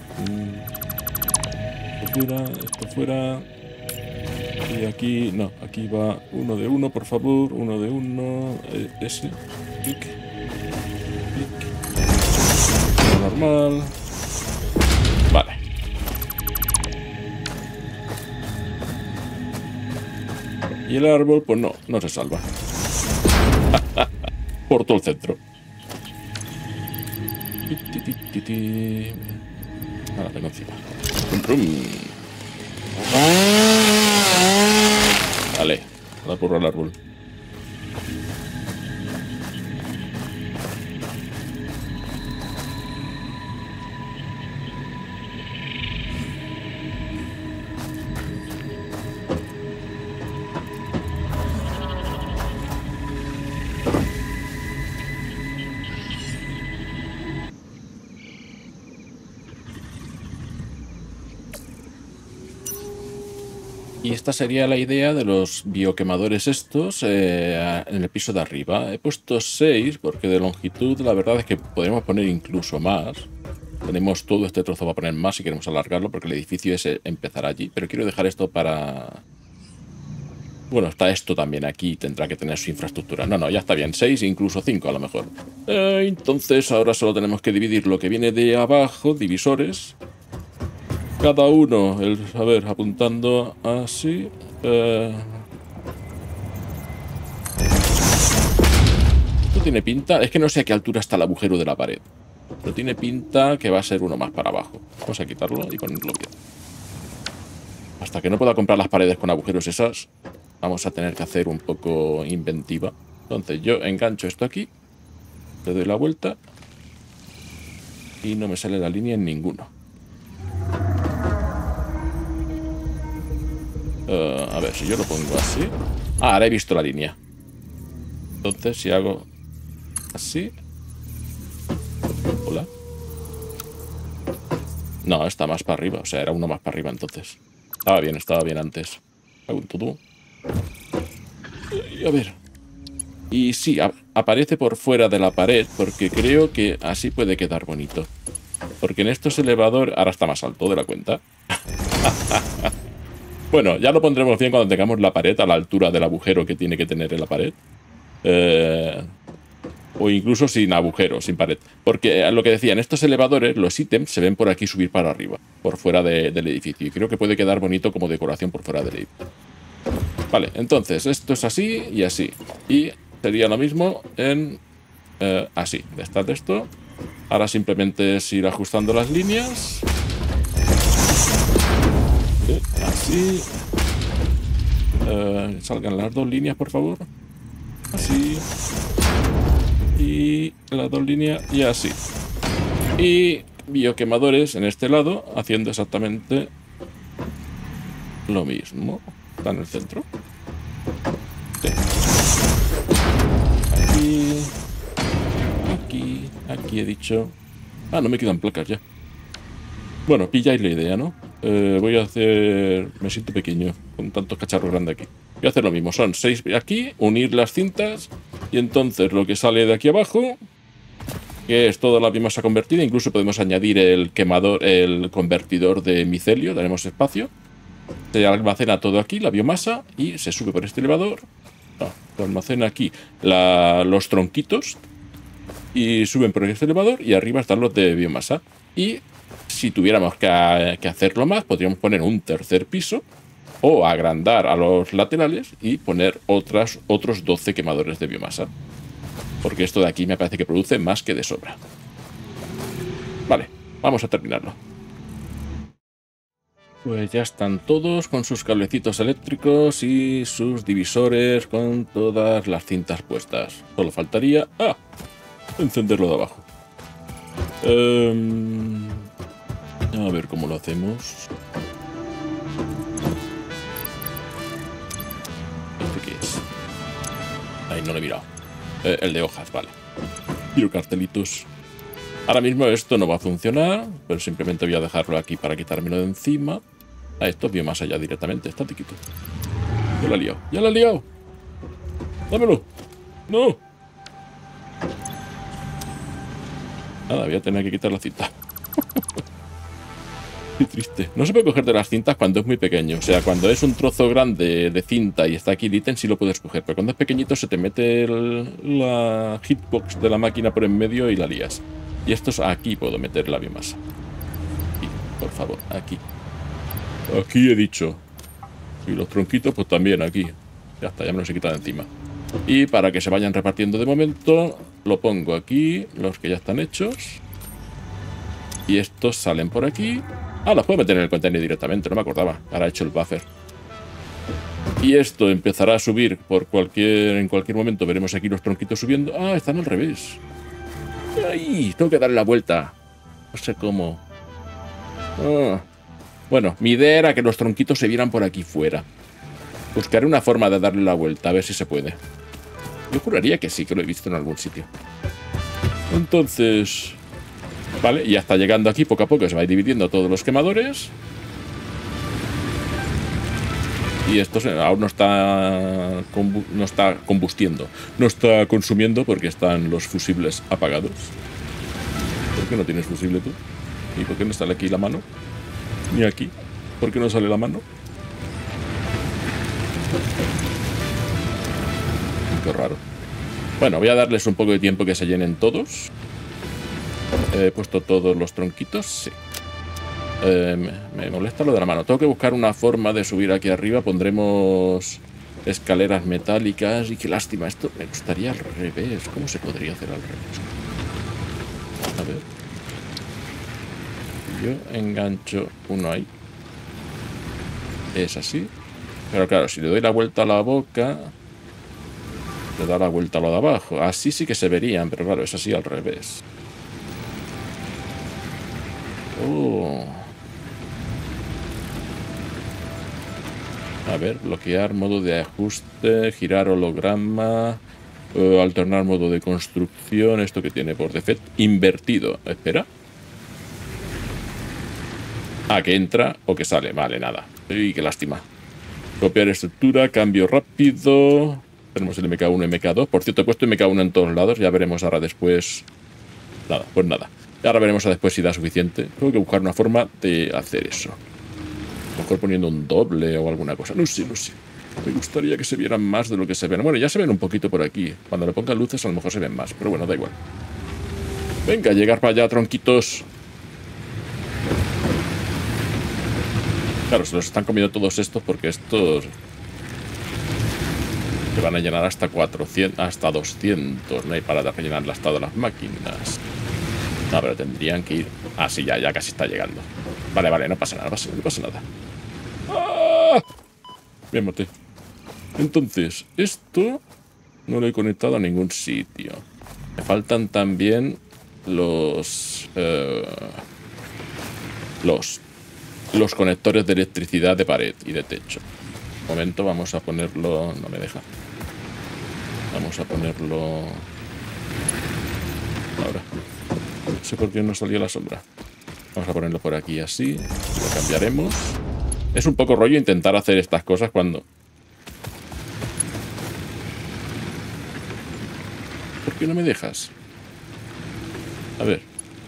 Esto fuera, esto fuera. Y aquí, no, aquí va uno de uno, por favor. Uno de uno. Eh, ese. Clic. Clic. Normal. Vale. Y el árbol, pues no, no se salva. Por todo el centro. Ahora tengo encima. Vale, a la porra al árbol. Y esta sería la idea de los bioquemadores estos eh, en el piso de arriba. He puesto seis porque de longitud la verdad es que podríamos poner incluso más. Tenemos todo este trozo para poner más si queremos alargarlo porque el edificio es empezar allí. Pero quiero dejar esto para... bueno, está esto también aquí, tendrá que tener su infraestructura. No, no, ya está bien, seis, incluso cinco a lo mejor. Eh, entonces ahora solo tenemos que dividir lo que viene de abajo, divisores. Cada uno, el, a ver, apuntando así. Eh... Esto tiene pinta, es que no sé a qué altura está el agujero de la pared. Pero tiene pinta que va a ser uno más para abajo. Vamos a quitarlo y ponerlo bien. Hasta que no pueda comprar las paredes con agujeros esas, vamos a tener que hacer un poco inventiva. Entonces yo engancho esto aquí, le doy la vuelta y no me sale la línea en ninguno. Uh, a ver, si yo lo pongo así... ah, ahora he visto la línea. Entonces, si hago así... hola. No, está más para arriba. O sea, era uno más para arriba entonces. Estaba bien, estaba bien antes. Hago un todo. Y a ver. Y sí, a aparece por fuera de la pared porque creo que así puede quedar bonito. Porque en estos elevadores... ahora está más alto de la cuenta. Bueno, ya lo pondremos bien cuando tengamos la pared a la altura del agujero que tiene que tener en la pared. Eh, o incluso sin agujero, sin pared. Porque lo que decía, en estos elevadores los ítems se ven por aquí subir para arriba, por fuera de, del edificio. Y creo que puede quedar bonito como decoración por fuera del edificio. Vale, entonces esto es así y así. Y sería lo mismo en eh, así. De estar de esto. Ahora simplemente es ir ajustando las líneas. Así. Uh, salgan las dos líneas, por favor. Así. Y las dos líneas y así. Y bioquemadores en este lado, haciendo exactamente lo mismo. Está en el centro. Sí. Aquí. Aquí. Aquí he dicho... Ah, no me quedan placas ya. Bueno, pilláis la idea, ¿no? Eh, voy a hacer... Me siento pequeño con tantos cacharros grandes aquí. Voy a hacer lo mismo. Son seis aquí, unir las cintas y entonces lo que sale de aquí abajo, que es toda la biomasa convertida. Incluso podemos añadir el quemador, el convertidor de micelio. Daremos espacio. Se almacena todo aquí, la biomasa, y se sube por este elevador. Ah, se almacena aquí la, los tronquitos y suben por este elevador y arriba están los de biomasa. Y si tuviéramos que, que hacerlo más, podríamos poner un tercer piso o agrandar a los laterales y poner otras, otros doce quemadores de biomasa. Porque esto de aquí me parece que produce más que de sobra. Vale, vamos a terminarlo. Pues ya están todos con sus cablecitos eléctricos y sus divisores con todas las cintas puestas. Solo faltaría... ¡Ah! Encenderlo de abajo. Um, a ver cómo lo hacemos. ¿Este qué es? Ahí no lo he mirado. Eh, el de hojas, vale. Quiero cartelitos. Ahora mismo esto no va a funcionar, pero simplemente voy a dejarlo aquí para quitármelo de encima. A esto biomasa ya directamente, está tiquito. Ya la he liado, ya la he liado. Dámelo. No. Nada, voy a tener que quitar la cinta. Qué triste. No se puede coger de las cintas cuando es muy pequeño. O sea, cuando es un trozo grande de cinta y está aquí el ítem, sí lo puedes coger. Pero cuando es pequeñito se te mete el, la hitbox de la máquina por en medio y la lías. Y esto es aquí puedo meter la biomasa. Aquí, por favor, aquí. Aquí he dicho. Y los tronquitos, pues también aquí. Ya está, ya me los he quitado de encima. Y para que se vayan repartiendo de momento, lo pongo aquí, los que ya están hechos. Y estos salen por aquí. Ah, los puedo meter en el container directamente, no me acordaba. Ahora he hecho el buffer. Y esto empezará a subir por cualquier... En cualquier momento veremos aquí los tronquitos subiendo. Ah, están al revés. ¡Ay! Tengo que darle la vuelta. No sé cómo. Ah. Bueno, mi idea era que los tronquitos se vieran por aquí fuera. Buscaré una forma de darle la vuelta, a ver si se puede. Yo juraría que sí, que lo he visto en algún sitio. Entonces... Vale, y ya está llegando aquí poco a poco. Se va a ir dividiendo todos los quemadores. Y esto aún no está, no está combustiendo. No está consumiendo porque están los fusibles apagados. ¿Por qué no tienes fusible tú? ¿Y por qué no sale aquí la mano? Ni aquí. ¿Por qué no sale la mano? Qué raro. Bueno, voy a darles un poco de tiempo que se llenen todos. He puesto todos los tronquitos, sí. Eh, me, me molesta lo de la mano. Tengo que buscar una forma de subir aquí arriba. Pondremos escaleras metálicas. Y qué lástima, esto me gustaría al revés. ¿Cómo se podría hacer al revés? A ver. Yo engancho uno ahí. Es así. Pero claro, si le doy la vuelta a la boca, le da la vuelta a lo de abajo. Así sí que se verían, pero claro, es así al revés. Oh. A ver, bloquear, modo de ajuste, girar holograma, eh, alternar modo de construcción, esto que tiene por defecto, invertido. Espera. Ah, que entra o que sale, vale, nada. Uy, qué lástima. Copiar estructura, cambio rápido. Tenemos el M K uno y M K dos. Por cierto, he puesto M K uno en todos lados, ya veremos ahora después. Nada, pues nada. Ahora veremos después si da suficiente. Tengo que buscar una forma de hacer eso. A lo mejor poniendo un doble o alguna cosa. No sé, no sé. Me gustaría que se vieran más de lo que se ven. Bueno, ya se ven un poquito por aquí. Cuando le pongan luces a lo mejor se ven más. Pero bueno, da igual. Venga, llegar para allá, tronquitos. Claro, se los están comiendo todos estos porque estos... se van a llenar hasta cuatrocientos, hasta doscientos. No hay para rellenarlas todas las máquinas. No, pero tendrían que ir... Ah, sí, ya, ya casi está llegando. Vale, vale, no pasa nada, no pasa nada. ¡Ah! Me maté. Entonces, esto no lo he conectado a ningún sitio. Me faltan también los... Eh, los... Los conectores de electricidad de pared y de techo. Un momento, vamos a ponerlo... No me deja. Vamos a ponerlo... Ahora... sé por qué no salió la sombra. Vamos a ponerlo por aquí así. Lo cambiaremos. Es un poco rollo intentar hacer estas cosas cuando... ¿Por qué no me dejas? A ver.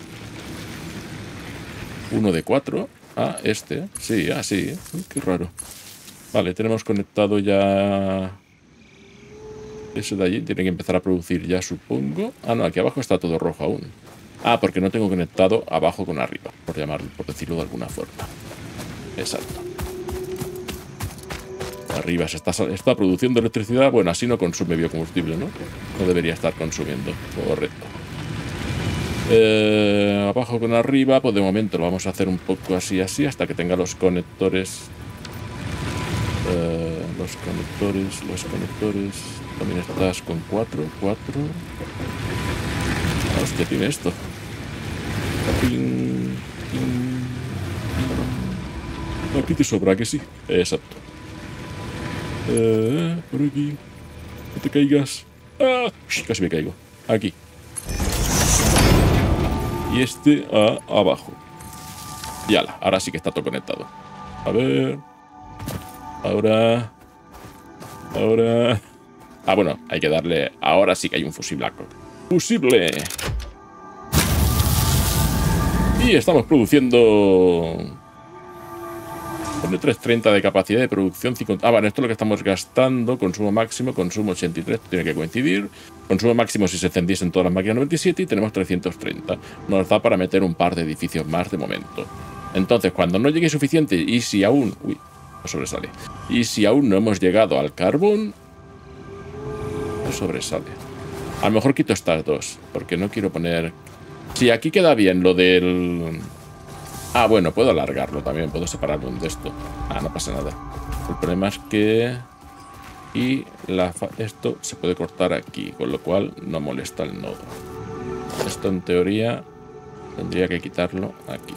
Uno de cuatro. Ah, este. Sí, así. Ah, sí. Qué raro. Vale, tenemos conectado ya... Eso de allí. Tiene que empezar a producir ya, supongo. Ah, no, aquí abajo está todo rojo aún. Ah, porque no tengo conectado abajo con arriba. Por llamarlo, por decirlo de alguna forma. Exacto. Arriba se está, está produciendo electricidad. Bueno, así no consume biocombustible, ¿no? No debería estar consumiendo. Correcto. Eh, abajo con arriba, pues de momento lo vamos a hacer un poco así, así, hasta que tenga los conectores. Eh, los conectores, los conectores. También estás con cuatro, cuatro. Hostia, tiene esto. Ping, ping, ping. Aquí te sobra, que sí. Exacto. Eh, por aquí. No te caigas. Ah, casi me caigo. Aquí. Y este a abajo. Y ala, ahora sí que está todo conectado. A ver. Ahora. Ahora. Ah, bueno, hay que darle... Ahora sí que hay un fusible. ¡Fusible! Y estamos produciendo... Pone trescientos treinta de capacidad de producción. cincuenta... Ah, vale, esto es lo que estamos gastando. Consumo máximo, consumo ochenta y tres. Tiene que coincidir. Consumo máximo si se encendiesen todas las máquinas noventa y siete. Y tenemos trescientos treinta. Nos da para meter un par de edificios más de momento. Entonces, cuando no llegue suficiente y si aún... Uy, no sobresale. Y si aún no hemos llegado al carbón... No sobresale. A lo mejor quito estas dos. Porque no quiero poner... Si aquí queda bien lo del... Ah, bueno, puedo alargarlo también. Puedo separarlo de esto. Ah, no pasa nada. El problema es que... Y la fa... esto se puede cortar aquí. Con lo cual no molesta el nodo. Esto en teoría tendría que quitarlo aquí.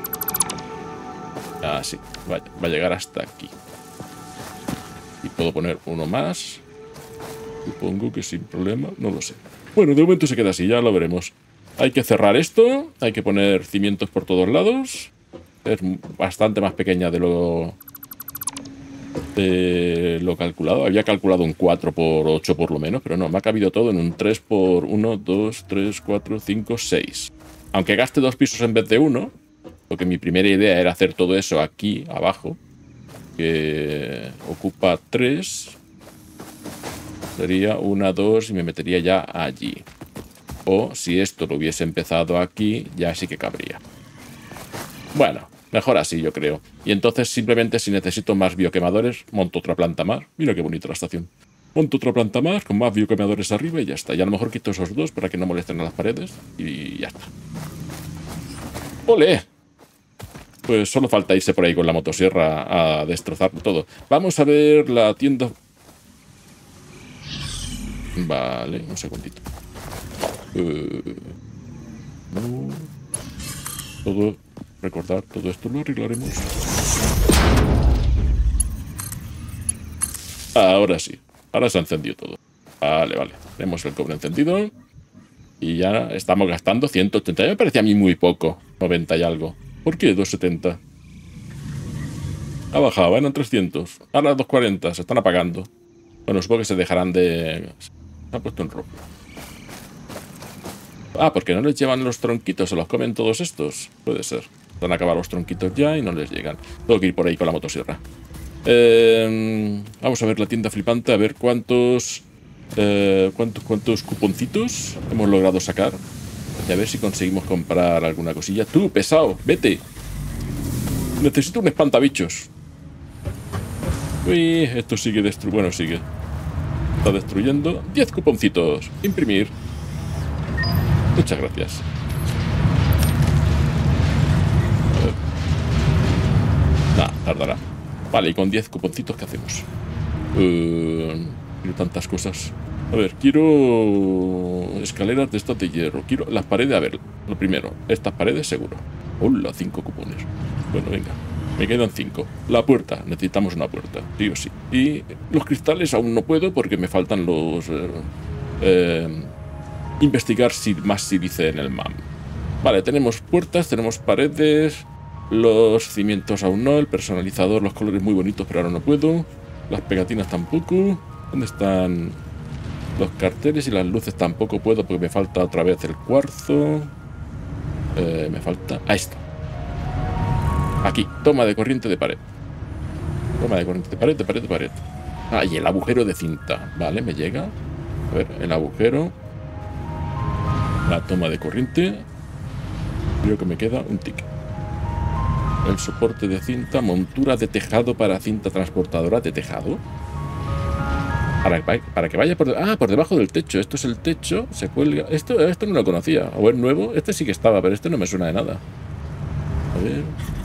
Ah, sí. Va, va a llegar hasta aquí. Y puedo poner uno más. Supongo que sin problema. No lo sé. Bueno, de momento se queda así. Ya lo veremos. Hay que cerrar esto. Hay que poner cimientos por todos lados. Es bastante más pequeña de lo... De lo calculado. Había calculado un cuatro por ocho por lo menos. Pero no, me ha cabido todo en un tres por uno, dos, tres, cuatro, cinco, seis. Aunque gaste dos pisos en vez de uno. Porque mi primera idea era hacer todo eso aquí, abajo. Que ocupa tres. Sería una, dos y me metería ya allí. O si esto lo hubiese empezado aquí, ya sí que cabría. Bueno, mejor así yo creo. Y entonces simplemente si necesito más bioquemadores, monto otra planta más. Mira qué bonita la estación. Monto otra planta más con más bioquemadores arriba y ya está. Y a lo mejor quito esos dos para que no molesten a las paredes. Y ya está. ¡Ole! Pues solo falta irse por ahí con la motosierra a destrozar todo. Vamos a ver la tienda... Vale, un segundito. Uh, no. Todo, recordar, todo esto lo arreglaremos. Ahora sí, ahora se ha encendido todo. Vale, vale, tenemos el cobre encendido. Y ya estamos gastando ciento ochenta. Ya me parecía a mí muy poco, noventa y algo. ¿Por qué doscientos setenta? Ha bajado, eran trescientos. Ahora doscientos cuarenta, se están apagando. Bueno, supongo que se dejarán de... Se ha puesto en rojo. Ah, porque no les llevan los tronquitos, se los comen todos estos. Puede ser. Van a acabar los tronquitos ya y no les llegan. Tengo que ir por ahí con la motosierra. Eh, vamos a ver la tienda flipante, a ver cuántos, eh, cuántos, cuántos cuponcitos hemos logrado sacar. Y a ver si conseguimos comprar alguna cosilla. Tú, pesado, vete. Necesito un espantabichos. Uy, esto sigue destruyendo. Bueno, sigue. Está destruyendo. diez cuponcitos. Imprimir. Muchas gracias. Nah, tardará. Vale, y con diez cuponcitos, ¿qué hacemos? Uh, quiero tantas cosas. A ver, quiero escaleras de estas de hierro. Quiero las paredes, a ver, lo primero. Estas paredes, seguro. Hola, cinco cupones. Bueno, venga. Me quedan cinco. La puerta. Necesitamos una puerta, sí o sí. Y los cristales aún no puedo porque me faltan los... Eh, eh, investigar si más sílice en el M A M. Vale, tenemos puertas, tenemos paredes. Los cimientos aún no. El personalizador, los colores muy bonitos, pero ahora no puedo. Las pegatinas tampoco. ¿Dónde están los carteles? Y las luces tampoco puedo porque me falta otra vez el cuarzo. Eh, me falta... Ahí está. Aquí, toma de corriente de pared. Toma de corriente de pared, de pared, de pared. Ah, y el agujero de cinta. Vale, me llega. A ver, el agujero. La toma de corriente. Creo que me queda un ticket. El soporte de cinta. Montura de tejado para cinta transportadora de tejado. Para, para que vaya por... De, ah, por debajo del techo. Esto es el techo. Se cuelga... Esto, esto no lo conocía. O es nuevo. Este sí que estaba, pero este no me suena de nada. A ver...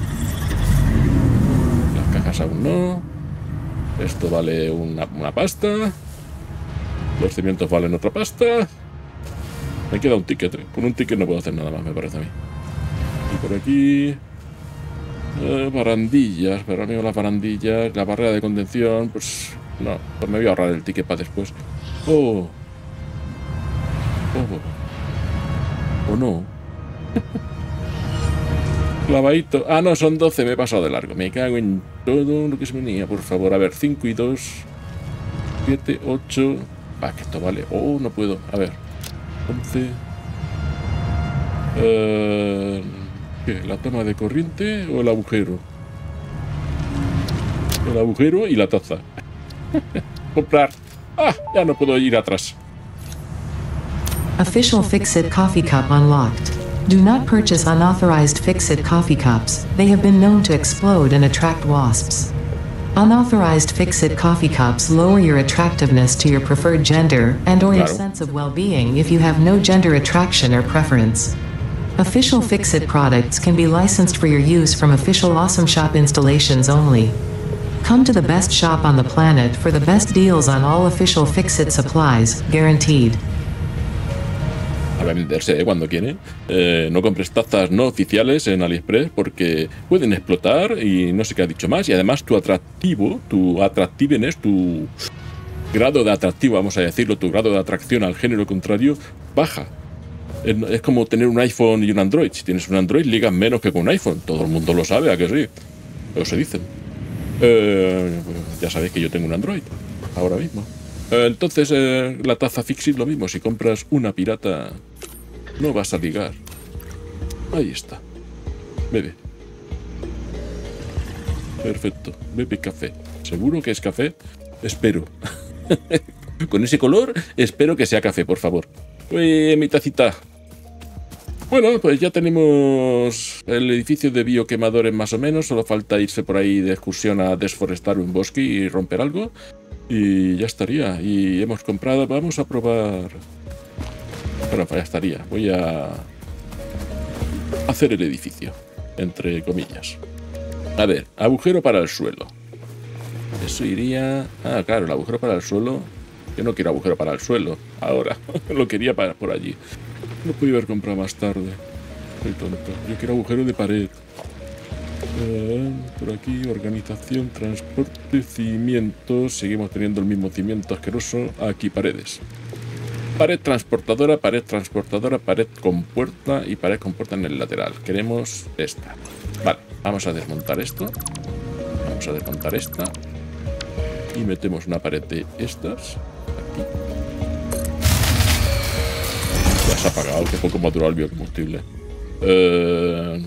Cajas aún no. Esto vale una, una pasta. Los cimientos valen otra pasta. Me queda un ticket. Con un ticket no puedo hacer nada más, me parece a mí. Y por aquí... Eh, barandillas. Pero amigo, las barandillas. La barrera de contención. Pues no. Pues me voy a ahorrar el ticket para después. Oh. Oh. O no. Clavadito. Ah, no, son doce. Me he pasado de largo. Me cago en todo lo que se venía. Por favor, a ver. cinco y dos. siete, ocho. Ah, que esto vale. Oh, no puedo. A ver. once. Uh, ¿Qué? ¿La toma de corriente o el agujero? El agujero y la taza. Comprar. Ah, ya no puedo ir atrás. Official Fix-It coffee cup unlocked. Do not purchase unauthorized Fix-It coffee cups. They have been known to explode and attract wasps. Unauthorized Fix-It coffee cups lower your attractiveness to your preferred gender and or your Claro. sense of well-being if you have no gender attraction or preference. Official Fix-It products can be licensed for your use from official Awesome Shop installations only. Come to the best shop on the planet for the best deals on all official Fix-It supplies, guaranteed. A venderse, ¿eh? Cuando quiere. Eh, no compres tazas no oficiales en AliExpress porque pueden explotar y no sé qué ha dicho más. Y además tu atractivo, tu attractiveness, tu grado de atractivo, vamos a decirlo, tu grado de atracción al género contrario baja. Es, es como tener un iPhone y un Android. Si tienes un Android, ligas menos que con un iPhone. Todo el mundo lo sabe, ¿a que sí? Pero se dicen. Eh, ya sabéis que yo tengo un Android ahora mismo. Entonces, eh, la taza Fix-It lo mismo. Si compras una pirata, no vas a ligar. Ahí está. Bebe. Perfecto. Bebe café. ¿Seguro que es café? Espero. Con ese color, espero que sea café, por favor. Eh, mi tacita. Bueno, pues ya tenemos el edificio de bioquemadores más o menos. Solo falta irse por ahí de excursión a desforestar un bosque y romper algo. Y ya estaría. Y hemos comprado... Vamos a probar... Bueno, ya estaría. Voy a... hacer el edificio. Entre comillas. A ver, agujero para el suelo. Eso iría... Ah, claro, el agujero para el suelo... Yo no quiero agujero para el suelo. Ahora. Lo quería para por allí. Lo podía haber comprado más tarde. Soy tonto. Yo quiero agujero de pared. Uh, por aquí, organización, transporte, cimientos. Seguimos teniendo el mismo cimiento asqueroso. Aquí, paredes. Pared transportadora, pared transportadora, pared con puerta y pared con puerta en el lateral. Queremos esta. Vale, vamos a desmontar esto. Vamos a desmontar esta. Y metemos una pared de estas. Aquí. Ya se ha apagado, que poco me ha durado el biocombustible. Eh...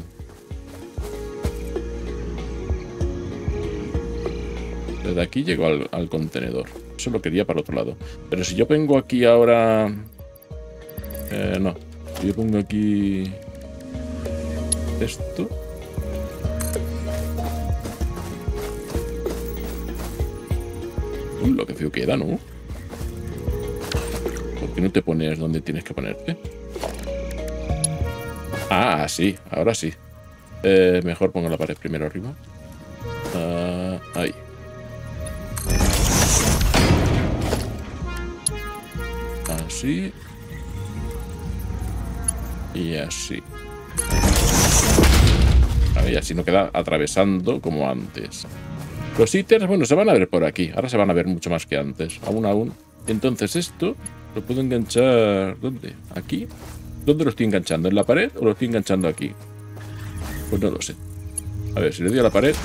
Desde aquí llego al, al contenedor. Eso lo quería para otro lado. Pero si yo pongo aquí ahora... Eh, no. Si yo pongo aquí... Esto... Uy, lo que feo queda, ¿no? ¿Por qué no te pones donde tienes que ponerte? Ah, sí. Ahora sí. Eh, mejor pongo la pared primero arriba. Uh, ahí. Así. Y así. A ver, así no queda atravesando como antes. Los ítems, bueno, se van a ver por aquí. Ahora se van a ver mucho más que antes. Aún, aún. Entonces esto lo puedo enganchar... ¿Dónde? Aquí. ¿Dónde lo estoy enganchando? ¿En la pared o lo estoy enganchando aquí? Pues no lo sé. A ver, si le doy a la pared...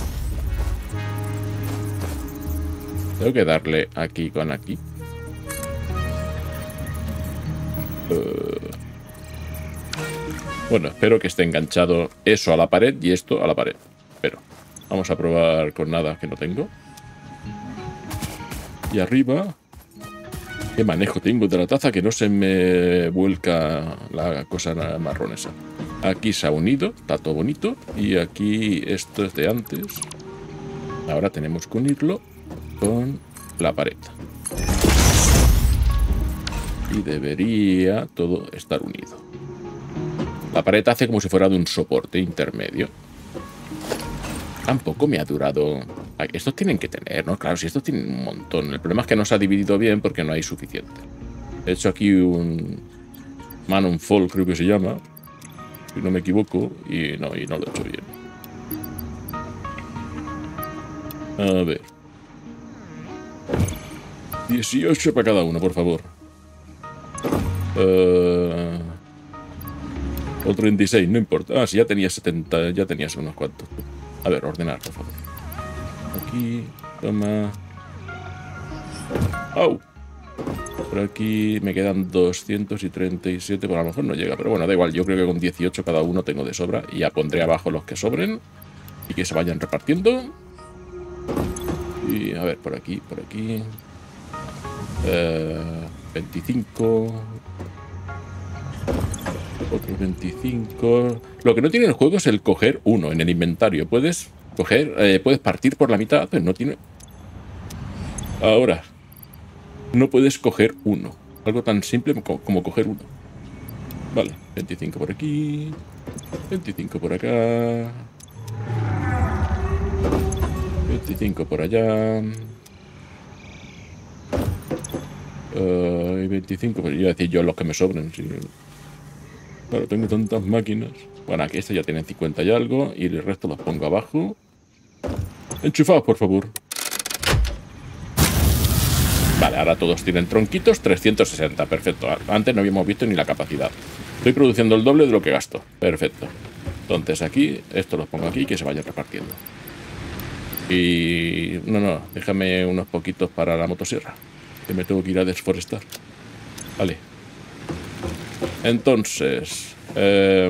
Tengo que darle aquí con aquí. Uh... Bueno, espero que esté enganchado eso a la pared y esto a la pared. Pero vamos a probar con nada que no tengo. Y arriba... ¿Qué manejo tengo de la taza que no se me vuelca la cosa marrón esa? Aquí se ha unido, está todo bonito. Y aquí esto es de antes. Ahora tenemos que unirlo con la pared. Y debería todo estar unido. La pared hace como si fuera de un soporte intermedio. Tampoco me ha durado... Estos tienen que tener, ¿no? Claro, si estos tienen un montón. El problema es que no se ha dividido bien porque no hay suficiente. He hecho aquí un... Man Fall, creo que se llama. Si no me equivoco. Y no, y no lo he hecho bien. A ver. dieciocho para cada uno, por favor. Uh... O treinta y seis, no importa. Ah, sí, ya tenía setenta, ya tenías unos cuantos. A ver, ordenar, por favor. Aquí, toma. ¡Au! Por aquí me quedan doscientos treinta y siete, pues a lo mejor no llega, pero bueno, da igual. Yo creo que con dieciocho cada uno tengo de sobra. Y ya pondré abajo los que sobren y que se vayan repartiendo. Y a ver, por aquí, por aquí. Uh, veinticinco. Otros veinticinco. Lo que no tiene el juego es el coger uno en el inventario. Puedes coger, eh, puedes partir por la mitad, pero no tiene... Ahora, no puedes coger uno. Algo tan simple como, como coger uno. Vale, veinticinco por aquí. veinticinco por acá. veinticinco por allá. Uh, y veinticinco, pues iba a decir yo los que me sobren. Sí. Claro, tengo tantas máquinas. Bueno, aquí estos ya tienen cincuenta y algo. Y el resto los pongo abajo. Enchufados, por favor. Vale, ahora todos tienen tronquitos. trescientos sesenta, perfecto. Antes no habíamos visto ni la capacidad. Estoy produciendo el doble de lo que gasto. Perfecto. Entonces aquí, esto los pongo aquí y que se vaya repartiendo. Y... No, no, déjame unos poquitos para la motosierra. Que me tengo que ir a desforestar. Vale. Entonces... Eh,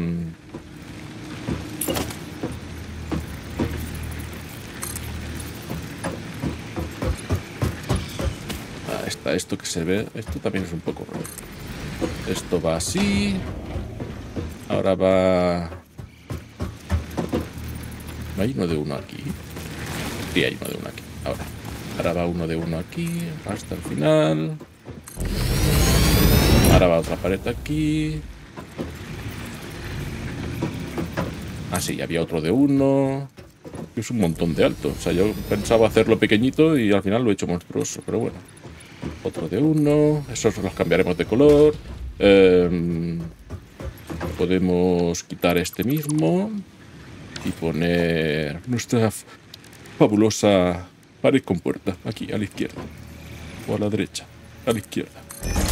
ah, está esto que se ve. Esto también es un poco raro. Esto va así. Ahora va... ¿No hay uno de uno aquí? Sí, hay uno de uno aquí. Ahora. Ahora va uno de uno aquí. Hasta el final. Ahora va otra pared aquí. Ah, sí, había otro de uno. Es un montón de alto. O sea, yo pensaba hacerlo pequeñito y al final lo he hecho monstruoso. Pero bueno. Otro de uno. Esos los cambiaremos de color. Eh, podemos quitar este mismo. Y poner nuestra fabulosa pared con puerta. Aquí, a la izquierda. O a la derecha. A la izquierda.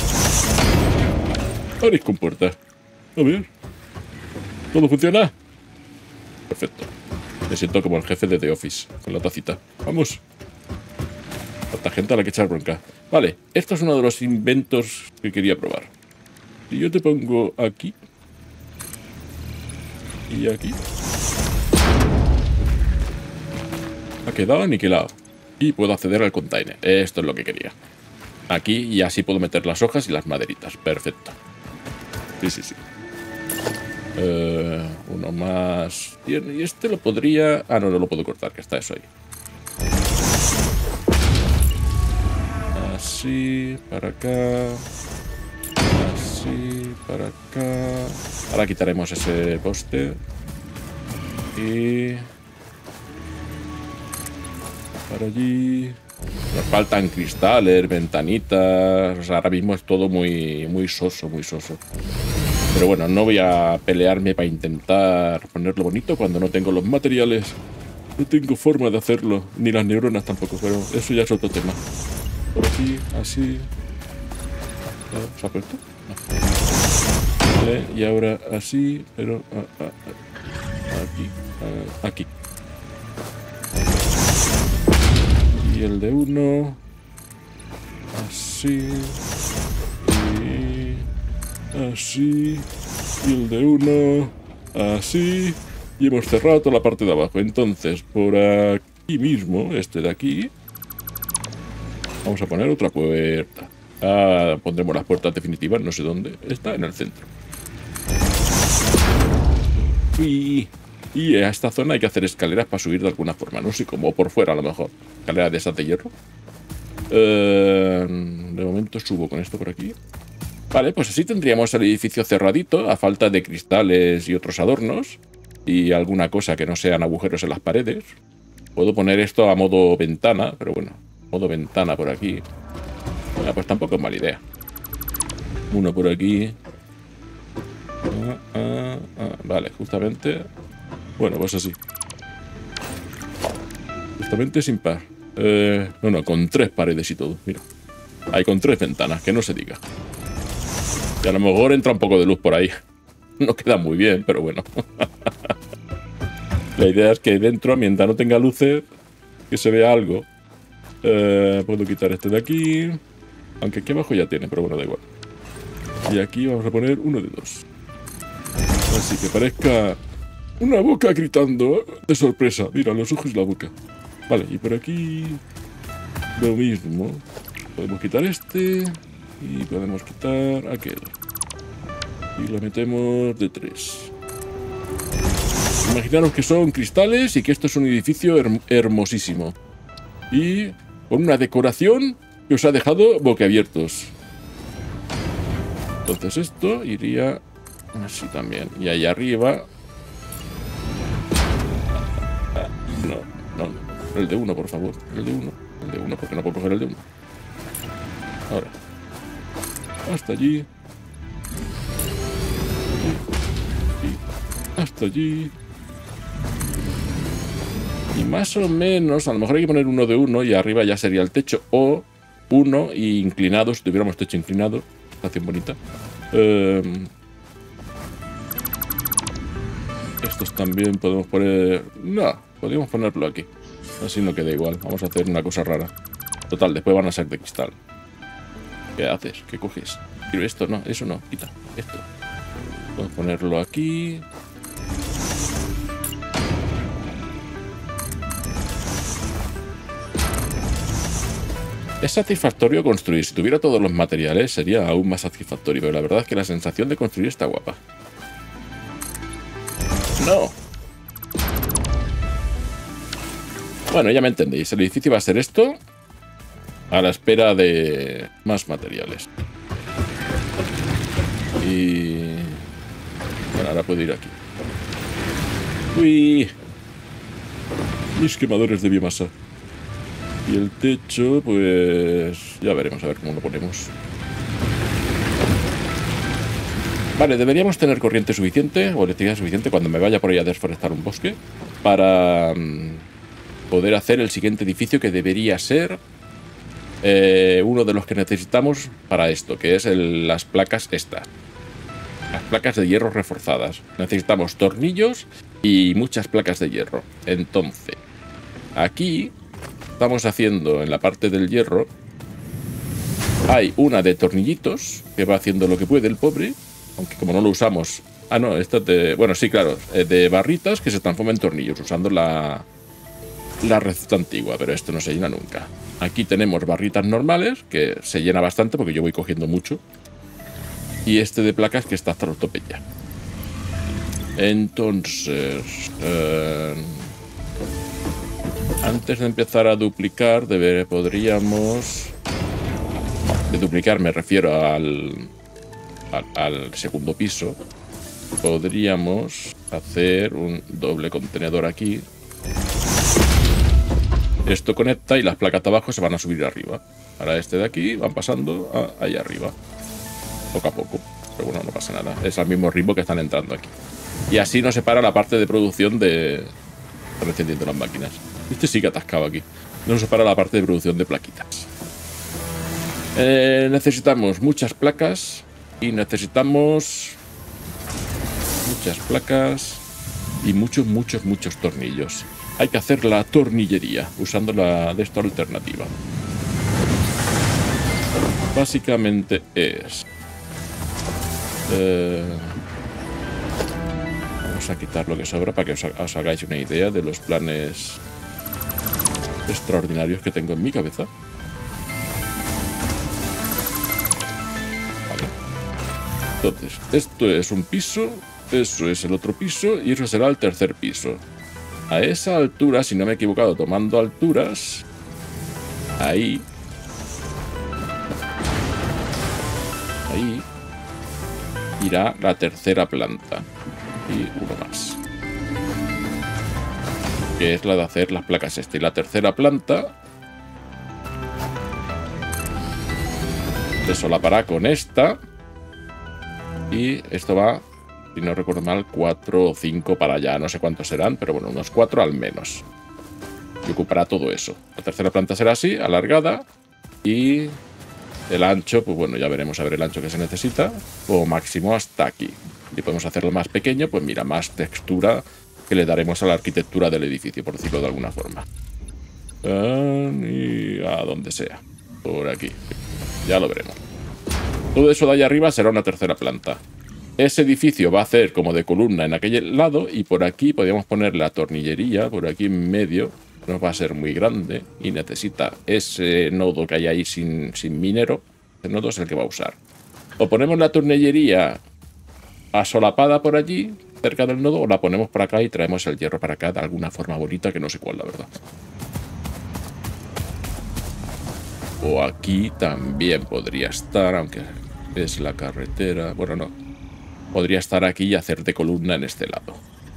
Pared con puerta. A ver. ¿Todo funciona? Perfecto. Me siento como el jefe de The Office. Con la tacita. Vamos. Tanta gente a la que echar bronca. Vale. Esto es uno de los inventos que quería probar. Si yo te pongo aquí. Y aquí. Ha quedado aniquilado. Y puedo acceder al container. Esto es lo que quería. Aquí y así puedo meter las hojas y las maderitas. Perfecto. Sí, sí, sí. Uh, uno más. Y este lo podría... Ah, no, no lo puedo cortar, que está eso ahí. Así, para acá. Así, para acá. Ahora quitaremos ese poste. Y... para allí. Nos faltan cristales, ventanitas. O sea, ahora mismo es todo muy, muy soso, muy soso. Pero bueno, no voy a pelearme para intentar ponerlo bonito cuando no tengo los materiales. No tengo forma de hacerlo, ni las neuronas tampoco, pero eso ya es otro tema. Por aquí, así. ¿Se ha puesto? No. Vale, y ahora así, pero ah, ah, ah, aquí, ah, aquí. Y el de uno, así, y así, y el de uno, así, y hemos cerrado toda la parte de abajo. Entonces, por aquí mismo, este de aquí, vamos a poner otra puerta. Ah, pondremos las puertas definitivas, no sé dónde. Está en el centro. Y, y a esta zona hay que hacer escaleras para subir de alguna forma. No sé cómo, por fuera a lo mejor. Escaleras de esas de hierro. Eh, de momento subo con esto por aquí. Vale, pues así tendríamos el edificio cerradito, a falta de cristales y otros adornos. Y alguna cosa que no sean agujeros en las paredes. Puedo poner esto a modo ventana, pero bueno, modo ventana por aquí. Ah, pues tampoco es mala idea. Uno por aquí. Ah, ah, ah. Vale, justamente. Bueno, pues así. Justamente sin par. Eh, no, no, con tres paredes y todo. Mira. Hay con tres ventanas, que no se diga. Y a lo mejor entra un poco de luz por ahí. No queda muy bien, pero bueno. La idea es que dentro, mientras no tenga luces, que se vea algo. Eh, puedo quitar este de aquí. Aunque aquí abajo ya tiene, pero bueno, da igual. Y aquí vamos a poner uno de dos. Así que parezca una boca gritando de sorpresa. Mira, los ojos y la boca. Vale, y por aquí lo mismo. Podemos quitar este y podemos quitar aquel. Y lo metemos de tres. Imaginaros que son cristales y que esto es un edificio herm hermosísimo. Y con una decoración que os ha dejado boquiabiertos. Entonces esto iría así también. Y ahí arriba... No, no, no. El de uno, por favor. El de uno. El de uno, porque no puedo coger el de uno. Ahora. Hasta allí. Y hasta allí. Y más o menos, a lo mejor hay que poner uno de uno y arriba ya sería el techo. O uno y inclinado, si tuviéramos techo inclinado. Estación bonita. Eh, estos también podemos poner... No, podríamos ponerlo aquí. Así no queda igual. Vamos a hacer una cosa rara. Total, después van a ser de cristal. ¿Qué haces? ¿Qué coges? Quiero esto, no, eso no. Quita, esto. Podemos ponerlo aquí. Es satisfactorio construir. Si tuviera todos los materiales sería aún más satisfactorio. Pero la verdad es que la sensación de construir está guapa. ¡No! Bueno, ya me entendéis. El edificio va a ser esto. A la espera de más materiales. Y... Bueno, ahora puedo ir aquí. ¡Uy! Mis quemadores de biomasa. Y el techo, pues... Ya veremos, a ver cómo lo ponemos. Vale, deberíamos tener corriente suficiente, o electricidad suficiente, cuando me vaya por ahí a desforestar un bosque, para um, poder hacer el siguiente edificio, que debería ser eh, uno de los que necesitamos para esto, que es el, las placas estas. Las placas de hierro reforzadas. Necesitamos tornillos y muchas placas de hierro. Entonces, aquí... Estamos haciendo en la parte del hierro. Hay una de tornillitos que va haciendo lo que puede el pobre. Aunque como no lo usamos. Ah, no, esta es de... Bueno, sí, claro. De barritas que se transforman en tornillos usando la, la receta antigua. Pero esto no se llena nunca. Aquí tenemos barritas normales que se llena bastante porque yo voy cogiendo mucho. Y este de placas que está hasta los topes ya. Entonces... Eh... Antes de empezar a duplicar, debe, podríamos... De duplicar me refiero al, al, al segundo piso. Podríamos hacer un doble contenedor aquí. Esto conecta y las placas de abajo se van a subir arriba. Ahora este de aquí van pasando a, ahí arriba. Poco a poco. Pero bueno, no pasa nada. Es al mismo ritmo que están entrando aquí. Y así nos separa la parte de producción de... Están encendiendo las máquinas. Este sí que atascaba aquí. No nos separa la parte de producción de plaquitas. Eh, necesitamos muchas placas. Y necesitamos Muchas placas y muchos, muchos, muchos tornillos. Hay que hacer la tornillería usando la de esta alternativa. Básicamente es... Eh, vamos a quitar lo que sobra para que os, os hagáis una idea de los planes extraordinarios que tengo en mi cabeza. Vale. Entonces, esto es un piso, eso es el otro piso y eso será el tercer piso. A esa altura, si no me he equivocado, tomando alturas, ahí, ahí, irá la tercera planta. Y uno más. Que es la de hacer las placas este. Y la tercera planta se solapará con esta. Y esto va, si no recuerdo mal, cuatro o cinco para allá. No sé cuántos serán, pero bueno, unos cuatro al menos. Y ocupará todo eso. La tercera planta será así, alargada. Y el ancho, pues bueno, ya veremos a ver el ancho que se necesita. O máximo hasta aquí. Y podemos hacerlo más pequeño, pues mira, más textura que le daremos a la arquitectura del edificio, por decirlo de alguna forma. Y a donde sea. Por aquí. Ya lo veremos. Todo eso de ahí arriba será una tercera planta. Ese edificio va a hacer como de columna en aquel lado y por aquí podríamos poner la tornillería, por aquí en medio. No va a ser muy grande y necesita ese nodo que hay ahí sin, sin minero. Ese nodo es el que va a usar. O ponemos la tornillería asolapada por allí, cerca del nodo, o la ponemos por acá y traemos el hierro para acá de alguna forma bonita, que no sé cuál, la verdad. O aquí también podría estar, aunque es la carretera. Bueno, no. Podría estar aquí y hacer de columna en este lado.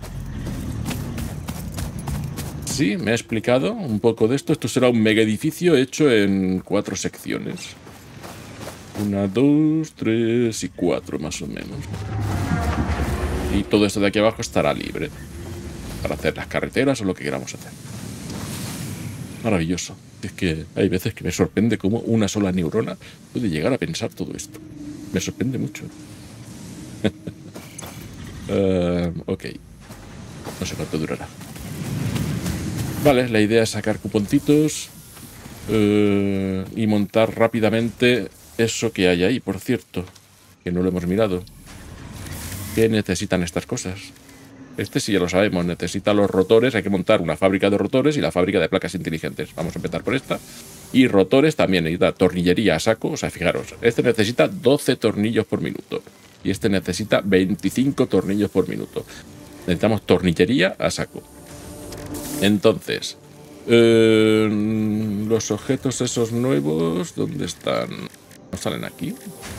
Sí, me he explicado un poco de esto. Esto será un mega edificio hecho en cuatro secciones. Una, dos, tres y cuatro más o menos. Y todo esto de aquí abajo estará libre para hacer las carreteras o lo que queramos hacer. Maravilloso. Es que hay veces que me sorprende cómo una sola neurona puede llegar a pensar todo esto. Me sorprende mucho. uh, ok. No sé cuánto durará. Vale, la idea es sacar cuponcitos uh, y montar rápidamente eso que hay ahí, por cierto, que no lo hemos mirado. ¿Qué necesitan estas cosas? Este sí ya lo sabemos, necesita los rotores, hay que montar una fábrica de rotores y la fábrica de placas inteligentes. Vamos a empezar por esta. Y rotores también, necesita tornillería a saco, o sea, fijaros, este necesita doce tornillos por minuto y este necesita veinticinco tornillos por minuto. Necesitamos tornillería a saco. Entonces, eh, los objetos esos nuevos, ¿dónde están? ¿No salen aquí?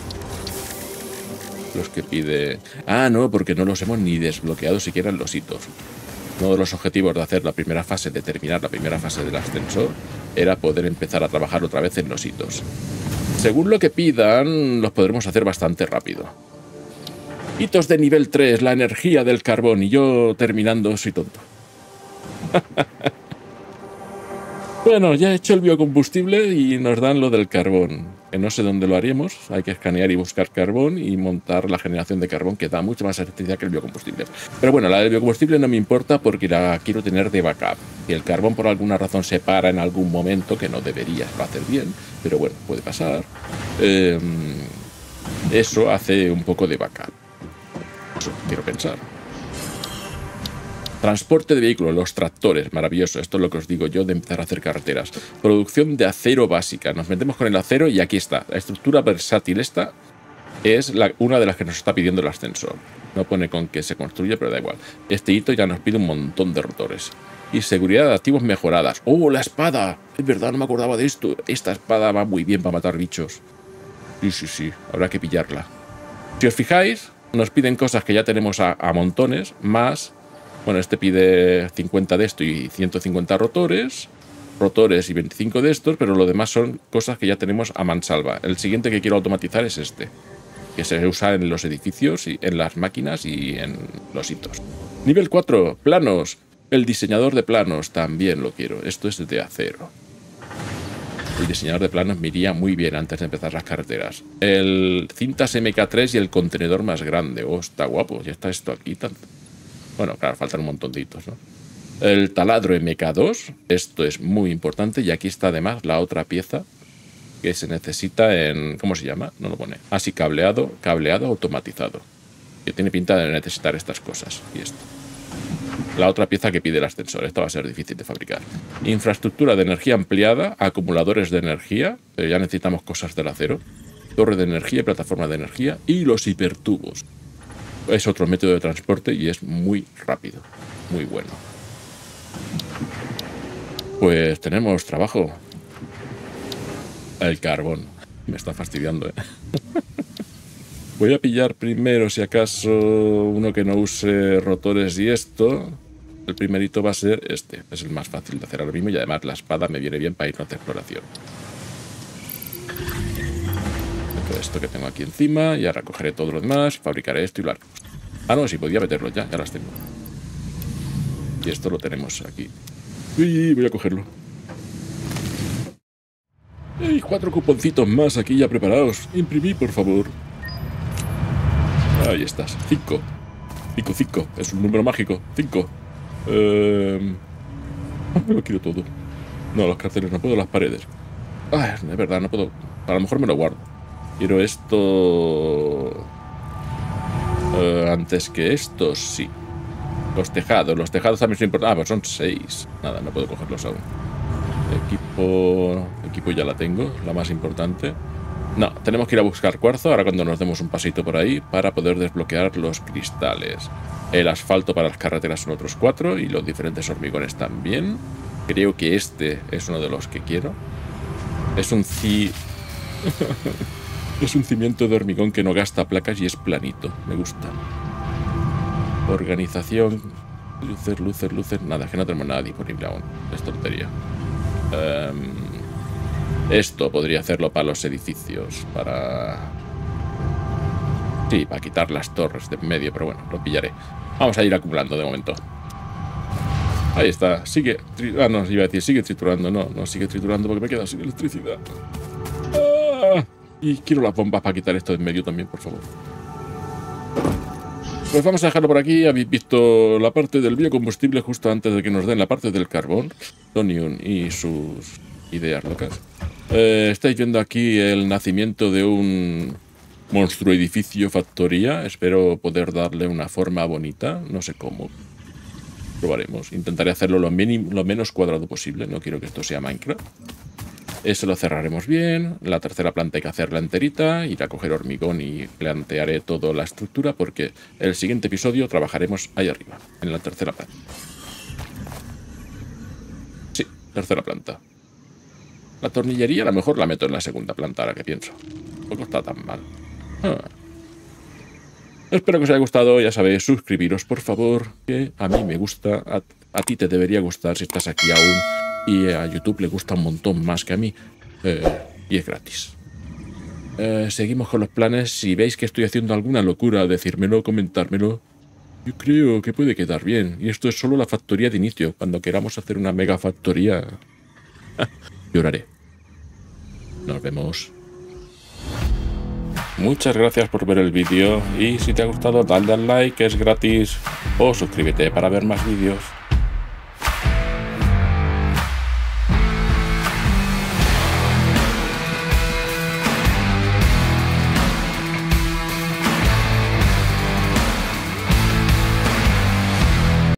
Los que pide... Ah, no, porque no los hemos ni desbloqueado siquiera en los hitos. Uno de los objetivos de hacer la primera fase, de terminar la primera fase del ascensor, era poder empezar a trabajar otra vez en los hitos. Según lo que pidan, los podremos hacer bastante rápido. Hitos de nivel tres, la energía del carbón, y yo terminando soy tonto. Bueno, ya he hecho el biocombustible y nos dan lo del carbón. Que no sé dónde lo haríamos. Hay que escanear y buscar carbón y montar la generación de carbón, que da mucho más electricidad que el biocombustible. Pero bueno, la del biocombustible no me importa porque la quiero tener de backup. Si el carbón por alguna razón se para en algún momento, que no debería, va a hacer bien, pero bueno, puede pasar. Eh, eso hace un poco de backup. Eso quiero pensar. Transporte de vehículos, los tractores, maravilloso. Esto es lo que os digo yo de empezar a hacer carreteras. Producción de acero básica. Nos metemos con el acero y aquí está. La estructura versátil esta es la, una de las que nos está pidiendo el ascensor. No pone con qué se construye, pero da igual. Este hito ya nos pide un montón de rotores. Y seguridad de activos mejoradas. ¡Oh, la espada! Es verdad, no me acordaba de esto. Esta espada va muy bien para matar bichos. Sí, sí, sí. Habrá que pillarla. Si os fijáis, nos piden cosas que ya tenemos a, a montones, más... Bueno, este pide cincuenta de esto y ciento cincuenta rotores, rotores y veinticinco de estos, pero lo demás son cosas que ya tenemos a mansalva. El siguiente que quiero automatizar es este, que se usa en los edificios, y en las máquinas y en los hitos. Nivel cuatro, planos. El diseñador de planos también lo quiero. Esto es de acero. el diseñador de planos me iría muy bien antes de empezar las carreteras. El cintas M K tres y el contenedor más grande. Oh, está guapo. Ya está esto aquí. Tanto. Bueno, claro, faltan un montoncitos, ¿no? El taladro M K dos. Esto es muy importante. Y aquí está además la otra pieza que se necesita en... ¿Cómo se llama? No lo pone. Así, cableado, cableado automatizado. Que tiene pinta de necesitar estas cosas. Y esto. La otra pieza que pide el ascensor. Esta va a ser difícil de fabricar. Infraestructura de energía ampliada, acumuladores de energía, pero ya necesitamos cosas del acero. Torre de energía, plataforma de energía y los hipertubos. Es otro método de transporte y es muy rápido. Muy bueno. Pues tenemos trabajo. El carbón. Me está fastidiando, ¿eh? Voy a pillar primero, si acaso, uno que no use rotores y esto. El primerito va a ser este. Es el más fácil de hacer ahora mismo y además la espada me viene bien para ir a hacer exploración. Todo esto que tengo aquí encima y ahora cogeré todo lo demás, fabricaré esto y lo haré. Ah, no, sí, podía meterlo ya, ya las tengo. Y esto lo tenemos aquí. Uy, voy a cogerlo. Hay cuatro cuponcitos más aquí ya preparados. Imprimí, por favor. Ahí estás. Cinco. Cinco, cinco. Es un número mágico. Cinco. Eh... Lo quiero todo. No, los carteles no puedo, las paredes. Ah, es verdad, no puedo. A lo mejor me lo guardo. Quiero esto... Eh, antes que esto, sí. Los tejados. Los tejados también son importantes. Ah, pues son seis. Nada, no puedo cogerlos aún. Equipo... Equipo ya la tengo. La más importante. No, tenemos que ir a buscar cuarzo ahora cuando nos demos un pasito por ahí para poder desbloquear los cristales. El asfalto para las carreteras son otros cuatro y los diferentes hormigones también. Creo que este es uno de los que quiero. Es un ci... es un cimiento de hormigón que no gasta placas y es planito. Me gusta. Organización. Luces, luces, luces. Nada, que no tenemos nada disponible aún. Es tontería. Um... Esto podría hacerlo para los edificios, para... Sí, para quitar las torres de en medio, pero bueno, lo pillaré. Vamos a ir acumulando de momento. Ahí está, sigue... Ah, no, iba a decir, sigue triturando. No, no sigue triturando porque me queda sin electricidad. ¡Ah! Y quiero las bombas para quitar esto de en medio también, por favor. Pues vamos a dejarlo por aquí. Habéis visto la parte del biocombustible justo antes de que nos den la parte del carbón. Tonium y sus ideas locas. Eh, estáis viendo aquí el nacimiento de un monstruo edificio factoría. Espero poder darle una forma bonita. No sé cómo. Probaremos. Intentaré hacerlo lo, mínimo, lo menos cuadrado posible. No quiero que esto sea Minecraft. Eso lo cerraremos bien. La tercera planta hay que hacerla enterita. Ir a coger hormigón y plantearé toda la estructura porque el siguiente episodio trabajaremos ahí arriba, en la tercera planta. Sí, tercera planta. La tornillería a lo mejor la meto en la segunda planta, ahora que pienso. Tampoco está tan mal. Ah. Espero que os haya gustado. Ya sabéis, suscribiros, por favor, que a mí me gusta. A, a ti te debería gustar si estás aquí aún. Y a YouTube le gusta un montón más que a mí. Eh, y es gratis. Eh, seguimos con los planes. Si veis que estoy haciendo alguna locura, decírmelo, comentármelo. Yo creo que puede quedar bien. Y esto es solo la factoría de inicio. Cuando queramos hacer una mega factoría... lloraré. Nos vemos. Muchas gracias por ver el vídeo y si te ha gustado dale al like, que es gratis, o suscríbete para ver más vídeos.